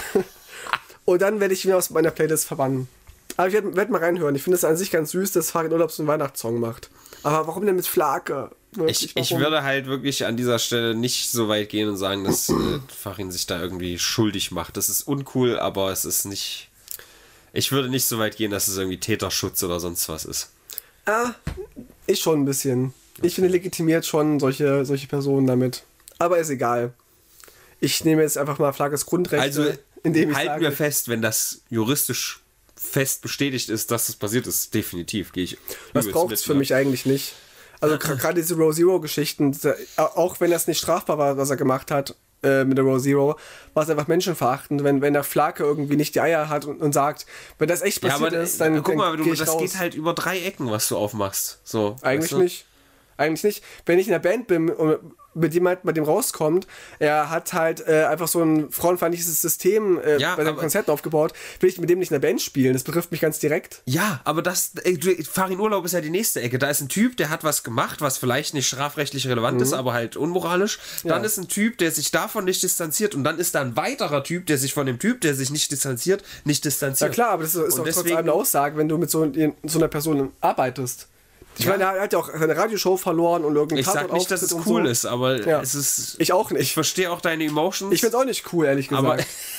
[SPEAKER 2] Und dann werde ich ihn aus meiner Playlist verbannen. Aber ich werde werd mal reinhören. Ich finde es an sich ganz süß, dass Farin Urlaubs einen Weihnachtssong macht. Aber warum denn mit Flake? Wirklich,
[SPEAKER 1] Ich, ich
[SPEAKER 2] warum?
[SPEAKER 1] würde halt wirklich an dieser Stelle nicht so weit gehen und sagen, dass äh, Farin sich da irgendwie schuldig macht. Das ist uncool, aber es ist nicht. Ich würde nicht so weit gehen, dass es irgendwie Täterschutz oder sonst was ist.
[SPEAKER 2] Ah, ich schon ein bisschen. Ich finde, legitimiert schon solche, solche Personen damit. Aber ist egal. Ich nehme jetzt einfach mal Flakes Grundrechte,
[SPEAKER 1] Also
[SPEAKER 2] indem ich
[SPEAKER 1] halt
[SPEAKER 2] sage,
[SPEAKER 1] mir fest, wenn das juristisch fest bestätigt ist, dass das passiert ist, definitiv gehe ich.
[SPEAKER 2] das
[SPEAKER 1] übelst
[SPEAKER 2] braucht
[SPEAKER 1] mit,
[SPEAKER 2] es für
[SPEAKER 1] ne?
[SPEAKER 2] mich eigentlich nicht. Also gra- gerade diese Row Zero Geschichten, diese- auch wenn das nicht strafbar war, was er gemacht hat äh, mit der Row Zero, war es einfach menschenverachtend. Wenn, wenn der Flake irgendwie nicht die Eier hat und, und sagt, wenn das echt
[SPEAKER 1] Ja,
[SPEAKER 2] passiert
[SPEAKER 1] aber
[SPEAKER 2] ist, dann,
[SPEAKER 1] guck
[SPEAKER 2] dann
[SPEAKER 1] mal,
[SPEAKER 2] geh
[SPEAKER 1] du,
[SPEAKER 2] ich
[SPEAKER 1] das
[SPEAKER 2] raus.
[SPEAKER 1] geht halt über drei Ecken, was du aufmachst. So,
[SPEAKER 2] Eigentlich
[SPEAKER 1] weißt du?
[SPEAKER 2] nicht. Eigentlich nicht. Wenn ich in der Band bin und mit dem halt bei dem rauskommt, er hat halt äh, einfach so ein frauenfeindliches System äh,
[SPEAKER 1] Ja,
[SPEAKER 2] bei seinen
[SPEAKER 1] aber-
[SPEAKER 2] Konzerten aufgebaut, will ich mit dem nicht in der Band spielen, das betrifft mich ganz direkt.
[SPEAKER 1] Ja, aber das, ey, du, Farin Urlaub ist ja die nächste Ecke. Da ist ein Typ, der hat was gemacht, was vielleicht nicht strafrechtlich relevant ist, aber halt unmoralisch. Dann
[SPEAKER 2] Ja.
[SPEAKER 1] ist ein Typ, der sich davon nicht distanziert und dann ist da ein weiterer Typ, der sich von dem Typ, der sich nicht distanziert, nicht
[SPEAKER 2] Ja
[SPEAKER 1] distanziert.
[SPEAKER 2] klar, aber das ist, ist
[SPEAKER 1] Und
[SPEAKER 2] doch trotz
[SPEAKER 1] deswegen-
[SPEAKER 2] allem eine Aussage, wenn du mit so, in, so einer Person arbeitest. Ich
[SPEAKER 1] Ja.
[SPEAKER 2] meine, er hat ja auch seine Radioshow verloren und irgendeinen
[SPEAKER 1] Ich sag nicht, dass es
[SPEAKER 2] Tatortauftritt und
[SPEAKER 1] cool
[SPEAKER 2] so.
[SPEAKER 1] ist, aber
[SPEAKER 2] Ja.
[SPEAKER 1] es ist.
[SPEAKER 2] Ich auch nicht.
[SPEAKER 1] Ich verstehe auch deine Emotions.
[SPEAKER 2] Ich find's auch nicht cool, ehrlich
[SPEAKER 1] aber,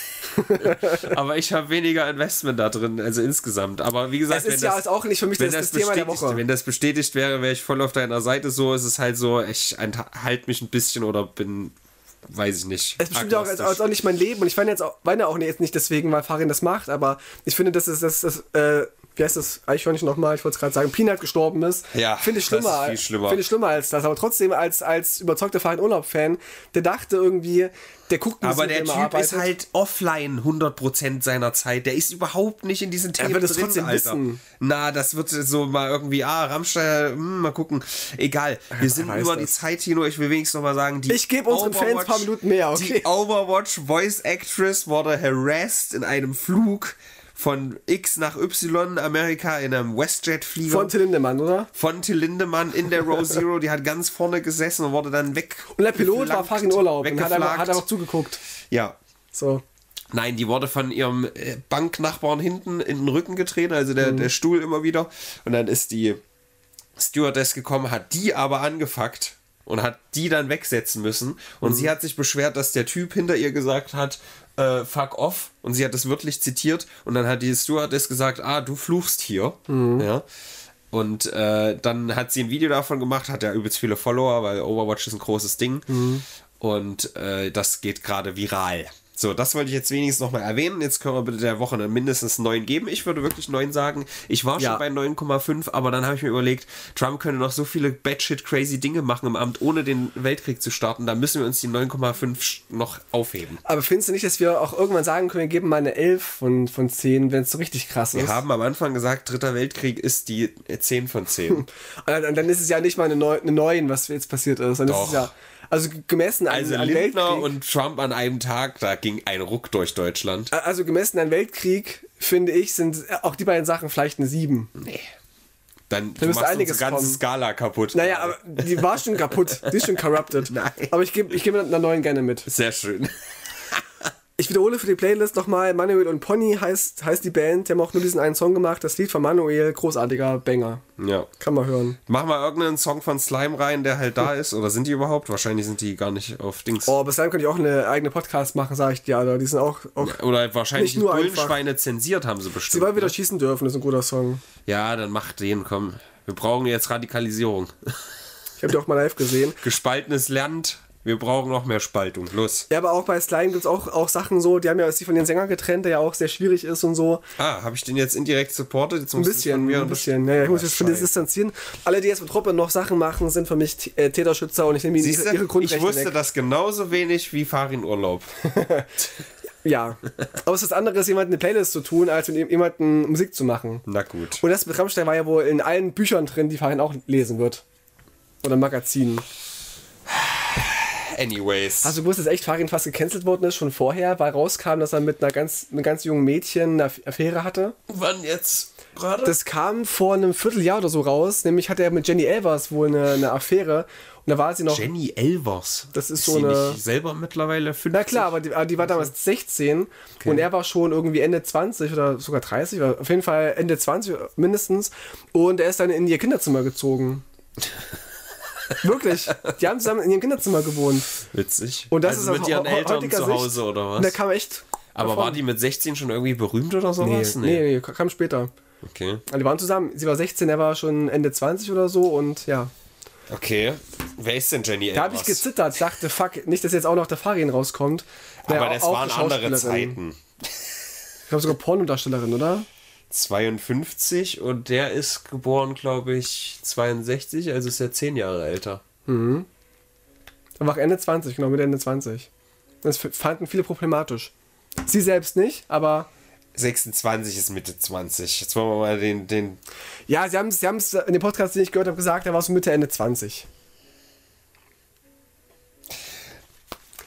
[SPEAKER 2] gesagt.
[SPEAKER 1] aber ich habe weniger Investment da drin, also insgesamt. Aber wie gesagt,
[SPEAKER 2] Es ist
[SPEAKER 1] wenn
[SPEAKER 2] ja
[SPEAKER 1] das,
[SPEAKER 2] jetzt auch nicht für mich
[SPEAKER 1] wenn
[SPEAKER 2] das,
[SPEAKER 1] das,
[SPEAKER 2] das Thema der
[SPEAKER 1] bestätigt,
[SPEAKER 2] Woche.
[SPEAKER 1] wenn das bestätigt wäre, wäre ich voll auf deiner Seite. So ist es halt so, ich halte mich ein bisschen oder bin, weiß ich nicht.
[SPEAKER 2] Es bestimmt auch,
[SPEAKER 1] agnostisch.
[SPEAKER 2] als auch nicht mein Leben und ich weine jetzt auch, weine auch jetzt nicht deswegen, weil Farin das macht, aber ich finde, dass es das, das, äh, wie heißt das, Eichhörnchen nochmal, ich wollte es gerade sagen, Peanut gestorben ist.
[SPEAKER 1] Ja,
[SPEAKER 2] finde ich
[SPEAKER 1] das
[SPEAKER 2] schlimmer.
[SPEAKER 1] ist viel schlimmer.
[SPEAKER 2] Finde ich schlimmer als das, aber trotzdem als, als überzeugter Farin Urlaub-Fan, der dachte irgendwie, der guckt ein
[SPEAKER 1] Aber
[SPEAKER 2] bisschen,
[SPEAKER 1] der
[SPEAKER 2] wenn er
[SPEAKER 1] Typ ist
[SPEAKER 2] arbeitet.
[SPEAKER 1] halt offline hundert Prozent seiner Zeit. Der ist überhaupt nicht in diesen Themen
[SPEAKER 2] wird es
[SPEAKER 1] drin,
[SPEAKER 2] trotzdem
[SPEAKER 1] Alter.
[SPEAKER 2] wissen.
[SPEAKER 1] Na, das wird so mal irgendwie, ah, Rammstein, hm, mal gucken. Egal, wir sind
[SPEAKER 2] weiß
[SPEAKER 1] über
[SPEAKER 2] das.
[SPEAKER 1] die Zeit hier nur. Ich will wenigstens noch mal sagen, die
[SPEAKER 2] Ich gebe unseren Fans ein paar Minuten mehr, okay?
[SPEAKER 1] Die Overwatch Voice Actress wurde harassed in einem Flug von X nach Y, Amerika, in einem WestJet-Flieger.
[SPEAKER 2] Von Till Lindemann, oder?
[SPEAKER 1] Von Till Lindemann in der Row Zero, die hat ganz vorne gesessen und wurde dann weg.
[SPEAKER 2] Und der Pilot war Farin Urlaub und hat einfach,
[SPEAKER 1] weggeflaggt.
[SPEAKER 2] hat einfach zugeguckt.
[SPEAKER 1] Ja.
[SPEAKER 2] So.
[SPEAKER 1] Nein, die wurde von ihrem äh, Banknachbarn hinten in den Rücken getreten, also der, der Stuhl immer wieder. Und dann ist die Stewardess gekommen, hat die aber angefuckt und hat die dann wegsetzen müssen. Und sie hat sich beschwert, dass der Typ hinter ihr gesagt hat, äh, fuck off. Und sie hat das wörtlich zitiert. Und dann hat die Stewardess gesagt, ah, du fluchst hier. Ja. Und äh, dann hat sie ein Video davon gemacht, hat ja übelst viele Follower, weil Overwatch ist ein großes Ding. Und äh, das geht gerade viral. So, das wollte ich jetzt wenigstens nochmal erwähnen. Jetzt können wir bitte der Woche dann mindestens neun geben. Ich würde wirklich neun sagen. Ich war
[SPEAKER 2] Ja.
[SPEAKER 1] schon bei neun Komma fünf, aber dann habe ich mir überlegt, Trump könnte noch so viele batshit crazy Dinge machen im Amt, ohne den Weltkrieg zu starten. Da müssen wir uns die neun Komma fünf noch aufheben.
[SPEAKER 2] Aber findest du nicht, dass wir auch irgendwann sagen können, wir geben mal eine elf von, von zehn, wenn es so richtig krass ist?
[SPEAKER 1] Wir haben am Anfang gesagt, Dritter Weltkrieg ist die zehn von zehn.
[SPEAKER 2] Und dann, und dann ist es ja nicht mal eine neun, eine neun, was jetzt passiert ist. Dann ist
[SPEAKER 1] Doch.
[SPEAKER 2] es ja, also gemessen an,
[SPEAKER 1] Also
[SPEAKER 2] an
[SPEAKER 1] Lindner
[SPEAKER 2] Weltkrieg.
[SPEAKER 1] und Trump an einem Tag, da ging ein Ruck durch Deutschland.
[SPEAKER 2] Also gemessen an Weltkrieg, finde ich, sind auch die beiden Sachen vielleicht eine sieben.
[SPEAKER 1] Nee. Dann
[SPEAKER 2] Da
[SPEAKER 1] du
[SPEAKER 2] müsste
[SPEAKER 1] machst
[SPEAKER 2] einiges
[SPEAKER 1] unsere ganze
[SPEAKER 2] kommen.
[SPEAKER 1] Skala kaputt.
[SPEAKER 2] Naja, aber die war schon kaputt. Die ist schon corrupted.
[SPEAKER 1] Nein.
[SPEAKER 2] Aber ich gebe ich geb einer neun gerne mit.
[SPEAKER 1] Sehr schön.
[SPEAKER 2] Ich wiederhole für die Playlist nochmal, Manuel und Pony heißt, heißt die Band. Die haben auch nur diesen einen Song gemacht. Das Lied von Manuel, großartiger Banger.
[SPEAKER 1] Ja.
[SPEAKER 2] Kann man hören.
[SPEAKER 1] Mach mal irgendeinen Song von Slime rein, der halt da ist. Oder sind die überhaupt? Wahrscheinlich sind die gar nicht auf Dings.
[SPEAKER 2] Oh, bis dann könnte ich auch eine eigene Podcast machen, sage ich dir, Alter. Die sind auch... auch
[SPEAKER 1] Oder wahrscheinlich
[SPEAKER 2] nicht nur
[SPEAKER 1] Bullenschweine zensiert haben sie bestimmt.
[SPEAKER 2] Sie wollen wieder
[SPEAKER 1] ne?
[SPEAKER 2] schießen dürfen, das ist ein guter Song.
[SPEAKER 1] Ja, dann mach den, komm. Wir brauchen jetzt Radikalisierung.
[SPEAKER 2] Ich habe die auch mal live gesehen.
[SPEAKER 1] Gespaltenes Land. Wir brauchen noch mehr Spaltung. Los.
[SPEAKER 2] Ja, aber auch bei Slime gibt es auch, auch Sachen so, die haben ja sich von den Sängern getrennt, der ja auch sehr schwierig ist und so.
[SPEAKER 1] Ah, habe ich den jetzt indirekt supportet? Jetzt
[SPEAKER 2] Ein
[SPEAKER 1] musst du
[SPEAKER 2] bisschen,
[SPEAKER 1] von mir
[SPEAKER 2] ein bisschen. Ja, ja, ich muss jetzt von dir distanzieren. Alle, die jetzt mit Truppe noch Sachen machen, sind für mich äh, Täterschützer und ich nehme ihnen
[SPEAKER 1] Siehst
[SPEAKER 2] ihre, ihre
[SPEAKER 1] du,
[SPEAKER 2] Grundrechte
[SPEAKER 1] ich wusste
[SPEAKER 2] weg.
[SPEAKER 1] das genauso wenig wie Farin Urlaub.
[SPEAKER 2] Ja. Aber es ist was anderes, jemanden eine Playlist zu tun, als mit jemandem Musik zu machen.
[SPEAKER 1] Na gut.
[SPEAKER 2] Und das mit Rammstein war ja wohl in allen Büchern drin, die Farin auch lesen wird. Oder Magazinen.
[SPEAKER 1] Anyways.
[SPEAKER 2] Hast du gewusst, dass echt Farin fast gecancelt worden ist, schon vorher, weil rauskam, dass er mit einer ganz, einem ganz jungen Mädchen eine Affäre hatte?
[SPEAKER 1] Wann jetzt? Gerade?
[SPEAKER 2] Das kam vor einem Vierteljahr oder so raus, nämlich hatte er mit Jenny Elvers wohl eine, eine Affäre und da war sie noch...
[SPEAKER 1] Jenny Elvers.
[SPEAKER 2] Das ist
[SPEAKER 1] ist
[SPEAKER 2] so
[SPEAKER 1] sie
[SPEAKER 2] eine-
[SPEAKER 1] nicht selber mittlerweile fünfzig?
[SPEAKER 2] Na klar, aber die, aber die war damals sechzehn und er war schon irgendwie Ende zwanzig oder sogar dreißig, oder auf jeden Fall Ende zwanzig mindestens und er ist dann in ihr Kinderzimmer gezogen. Wirklich. Die haben zusammen in ihrem Kinderzimmer gewohnt.
[SPEAKER 1] Witzig.
[SPEAKER 2] Und das
[SPEAKER 1] also
[SPEAKER 2] ist
[SPEAKER 1] mit
[SPEAKER 2] aus
[SPEAKER 1] ihren
[SPEAKER 2] heu-
[SPEAKER 1] Eltern
[SPEAKER 2] heutiger
[SPEAKER 1] zu
[SPEAKER 2] Sicht-
[SPEAKER 1] Hause oder
[SPEAKER 2] Und da
[SPEAKER 1] was?
[SPEAKER 2] kam echt...
[SPEAKER 1] Aber
[SPEAKER 2] davon.
[SPEAKER 1] war die mit sechzehn schon irgendwie berühmt oder
[SPEAKER 2] Nee,
[SPEAKER 1] sowas?
[SPEAKER 2] nee, nee, kam später.
[SPEAKER 1] Okay.
[SPEAKER 2] Also die waren zusammen. Sie war sechzehn, er war schon Ende zwanzig oder so und ja.
[SPEAKER 1] Okay. Wer ist denn Jenny Elvers?
[SPEAKER 2] Da habe ich gezittert, dachte, fuck, nicht, dass jetzt auch noch der Farin rauskommt. War
[SPEAKER 1] Aber
[SPEAKER 2] ja
[SPEAKER 1] das
[SPEAKER 2] auch
[SPEAKER 1] waren
[SPEAKER 2] eine
[SPEAKER 1] andere
[SPEAKER 2] Schauspielerin.
[SPEAKER 1] Zeiten.
[SPEAKER 2] Ich glaube sogar Pornodarstellerin, oder?
[SPEAKER 1] zweiundfünfzig und der ist geboren, glaube ich, zweiundsechzig, also ist er zehn Jahre älter.
[SPEAKER 2] Er war Ende zwanzig, genau, mit Ende zwanzig. Das f- fanden viele problematisch. Sie selbst nicht, aber
[SPEAKER 1] sechsundzwanzig ist Mitte zwanzig. Jetzt wollen wir mal den, den
[SPEAKER 2] ja, sie haben es sie haben's in dem Podcast, den ich gehört habe, gesagt, er war so Mitte, Ende zwanzig.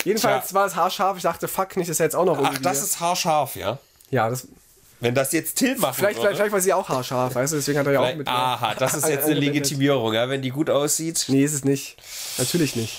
[SPEAKER 2] Jedenfalls
[SPEAKER 1] Tja.
[SPEAKER 2] war es haarscharf. Ich dachte, fuck, nicht, das ist jetzt auch noch irgendwie.
[SPEAKER 1] Ach, das ist haarscharf, ja?
[SPEAKER 2] Ja, das...
[SPEAKER 1] Wenn das jetzt Till machen
[SPEAKER 2] Vielleicht,
[SPEAKER 1] würde.
[SPEAKER 2] vielleicht, vielleicht war sie auch haarscharf, weißt du? Deswegen hat er ja auch mit...
[SPEAKER 1] Aha, das ist jetzt eine Legitimierung, ja? Wenn die gut aussieht.
[SPEAKER 2] Nee, ist es nicht. Natürlich nicht.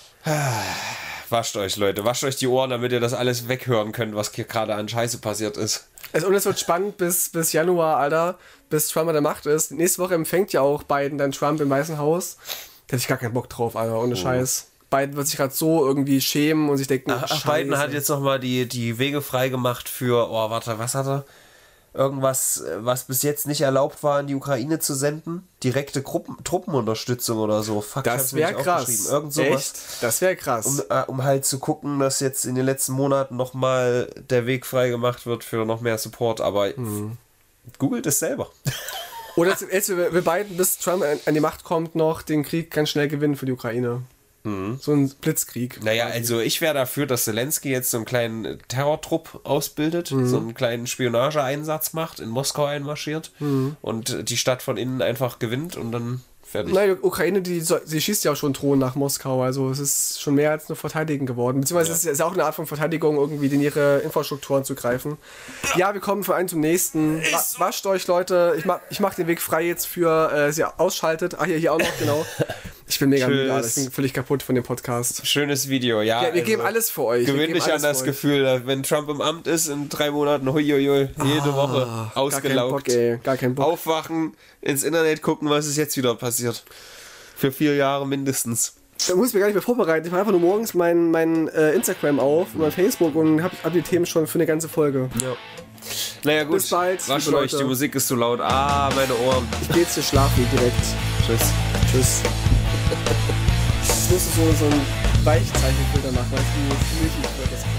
[SPEAKER 1] Wascht euch, Leute. Wascht euch die Ohren, damit ihr das alles weghören könnt, was hier gerade an Scheiße passiert ist.
[SPEAKER 2] Also, und es wird spannend bis, bis Januar, Alter, bis Trump an der Macht ist. Nächste Woche empfängt ja auch Biden dann Trump im Weißen Haus. Da hätte ich gar keinen Bock drauf, Alter, ohne oh. Scheiß. Biden wird sich gerade so irgendwie schämen und sich denken,
[SPEAKER 1] ach, ach, Biden hat jetzt nochmal die, die Wege frei gemacht für, oh, warte, was hat er? Irgendwas, was bis jetzt nicht erlaubt war, in die Ukraine zu senden. Direkte Gruppen, Truppenunterstützung oder so. Fuck,
[SPEAKER 2] das wäre krass.
[SPEAKER 1] Irgend sowas.
[SPEAKER 2] Echt? Das wäre krass.
[SPEAKER 1] Um, äh, um halt zu gucken, dass jetzt in den letzten Monaten nochmal der Weg frei gemacht wird für noch mehr Support. Aber hm. googelt es selber.
[SPEAKER 2] Oder jetzt, wir, wir beiden, bis Trump an, an die Macht kommt, noch den Krieg ganz schnell gewinnen für die Ukraine. Mhm. So ein Blitzkrieg.
[SPEAKER 1] Naja, also ich wäre dafür, dass Zelensky jetzt so einen kleinen Terrortrupp ausbildet, mhm. so einen kleinen Spionageeinsatz macht, in Moskau einmarschiert mhm. und die Stadt von innen einfach gewinnt und dann fertig. Nein,
[SPEAKER 2] die Ukraine, die, sie schießt ja auch schon Drohnen nach Moskau, also es ist schon mehr als nur Verteidigen geworden. Beziehungsweise ja. es ist auch eine Art von Verteidigung, irgendwie in ihre Infrastrukturen zu greifen. Ja, wir kommen von einem zum nächsten. Wa- wascht euch, Leute. Ich mach, ich mach den Weg frei jetzt für, äh, sie ausschaltet. Ach, hier, hier auch noch, genau. Ich bin mega müde, ich bin völlig kaputt von dem Podcast.
[SPEAKER 1] Schönes Video, ja.
[SPEAKER 2] ja wir also geben alles für euch.
[SPEAKER 1] Gewöhnt dich an das Gefühl, wenn Trump im Amt ist, in drei Monaten, huiuiui, jede oh, Woche ausgelaugt.
[SPEAKER 2] Gar kein Bock, ey. Gar kein Bock.
[SPEAKER 1] Aufwachen, ins Internet gucken, was ist jetzt wieder passiert. Für vier Jahre mindestens.
[SPEAKER 2] Da muss ich mir gar nicht mehr vorbereiten. Ich mache einfach nur morgens mein, mein äh, Instagram auf, mein Facebook und habe hab die Themen schon für eine ganze Folge.
[SPEAKER 1] Ja. Naja gut,
[SPEAKER 2] bis bald.
[SPEAKER 1] Wascht euch, die Musik ist zu laut. Ah, meine Ohren.
[SPEAKER 2] Ich gehe jetzt hier schlafen direkt.
[SPEAKER 1] Tschüss.
[SPEAKER 2] Tschüss. Jetzt musst du so, so ein Weichzeichenfilter machen, weißt du, wie milchig wird das.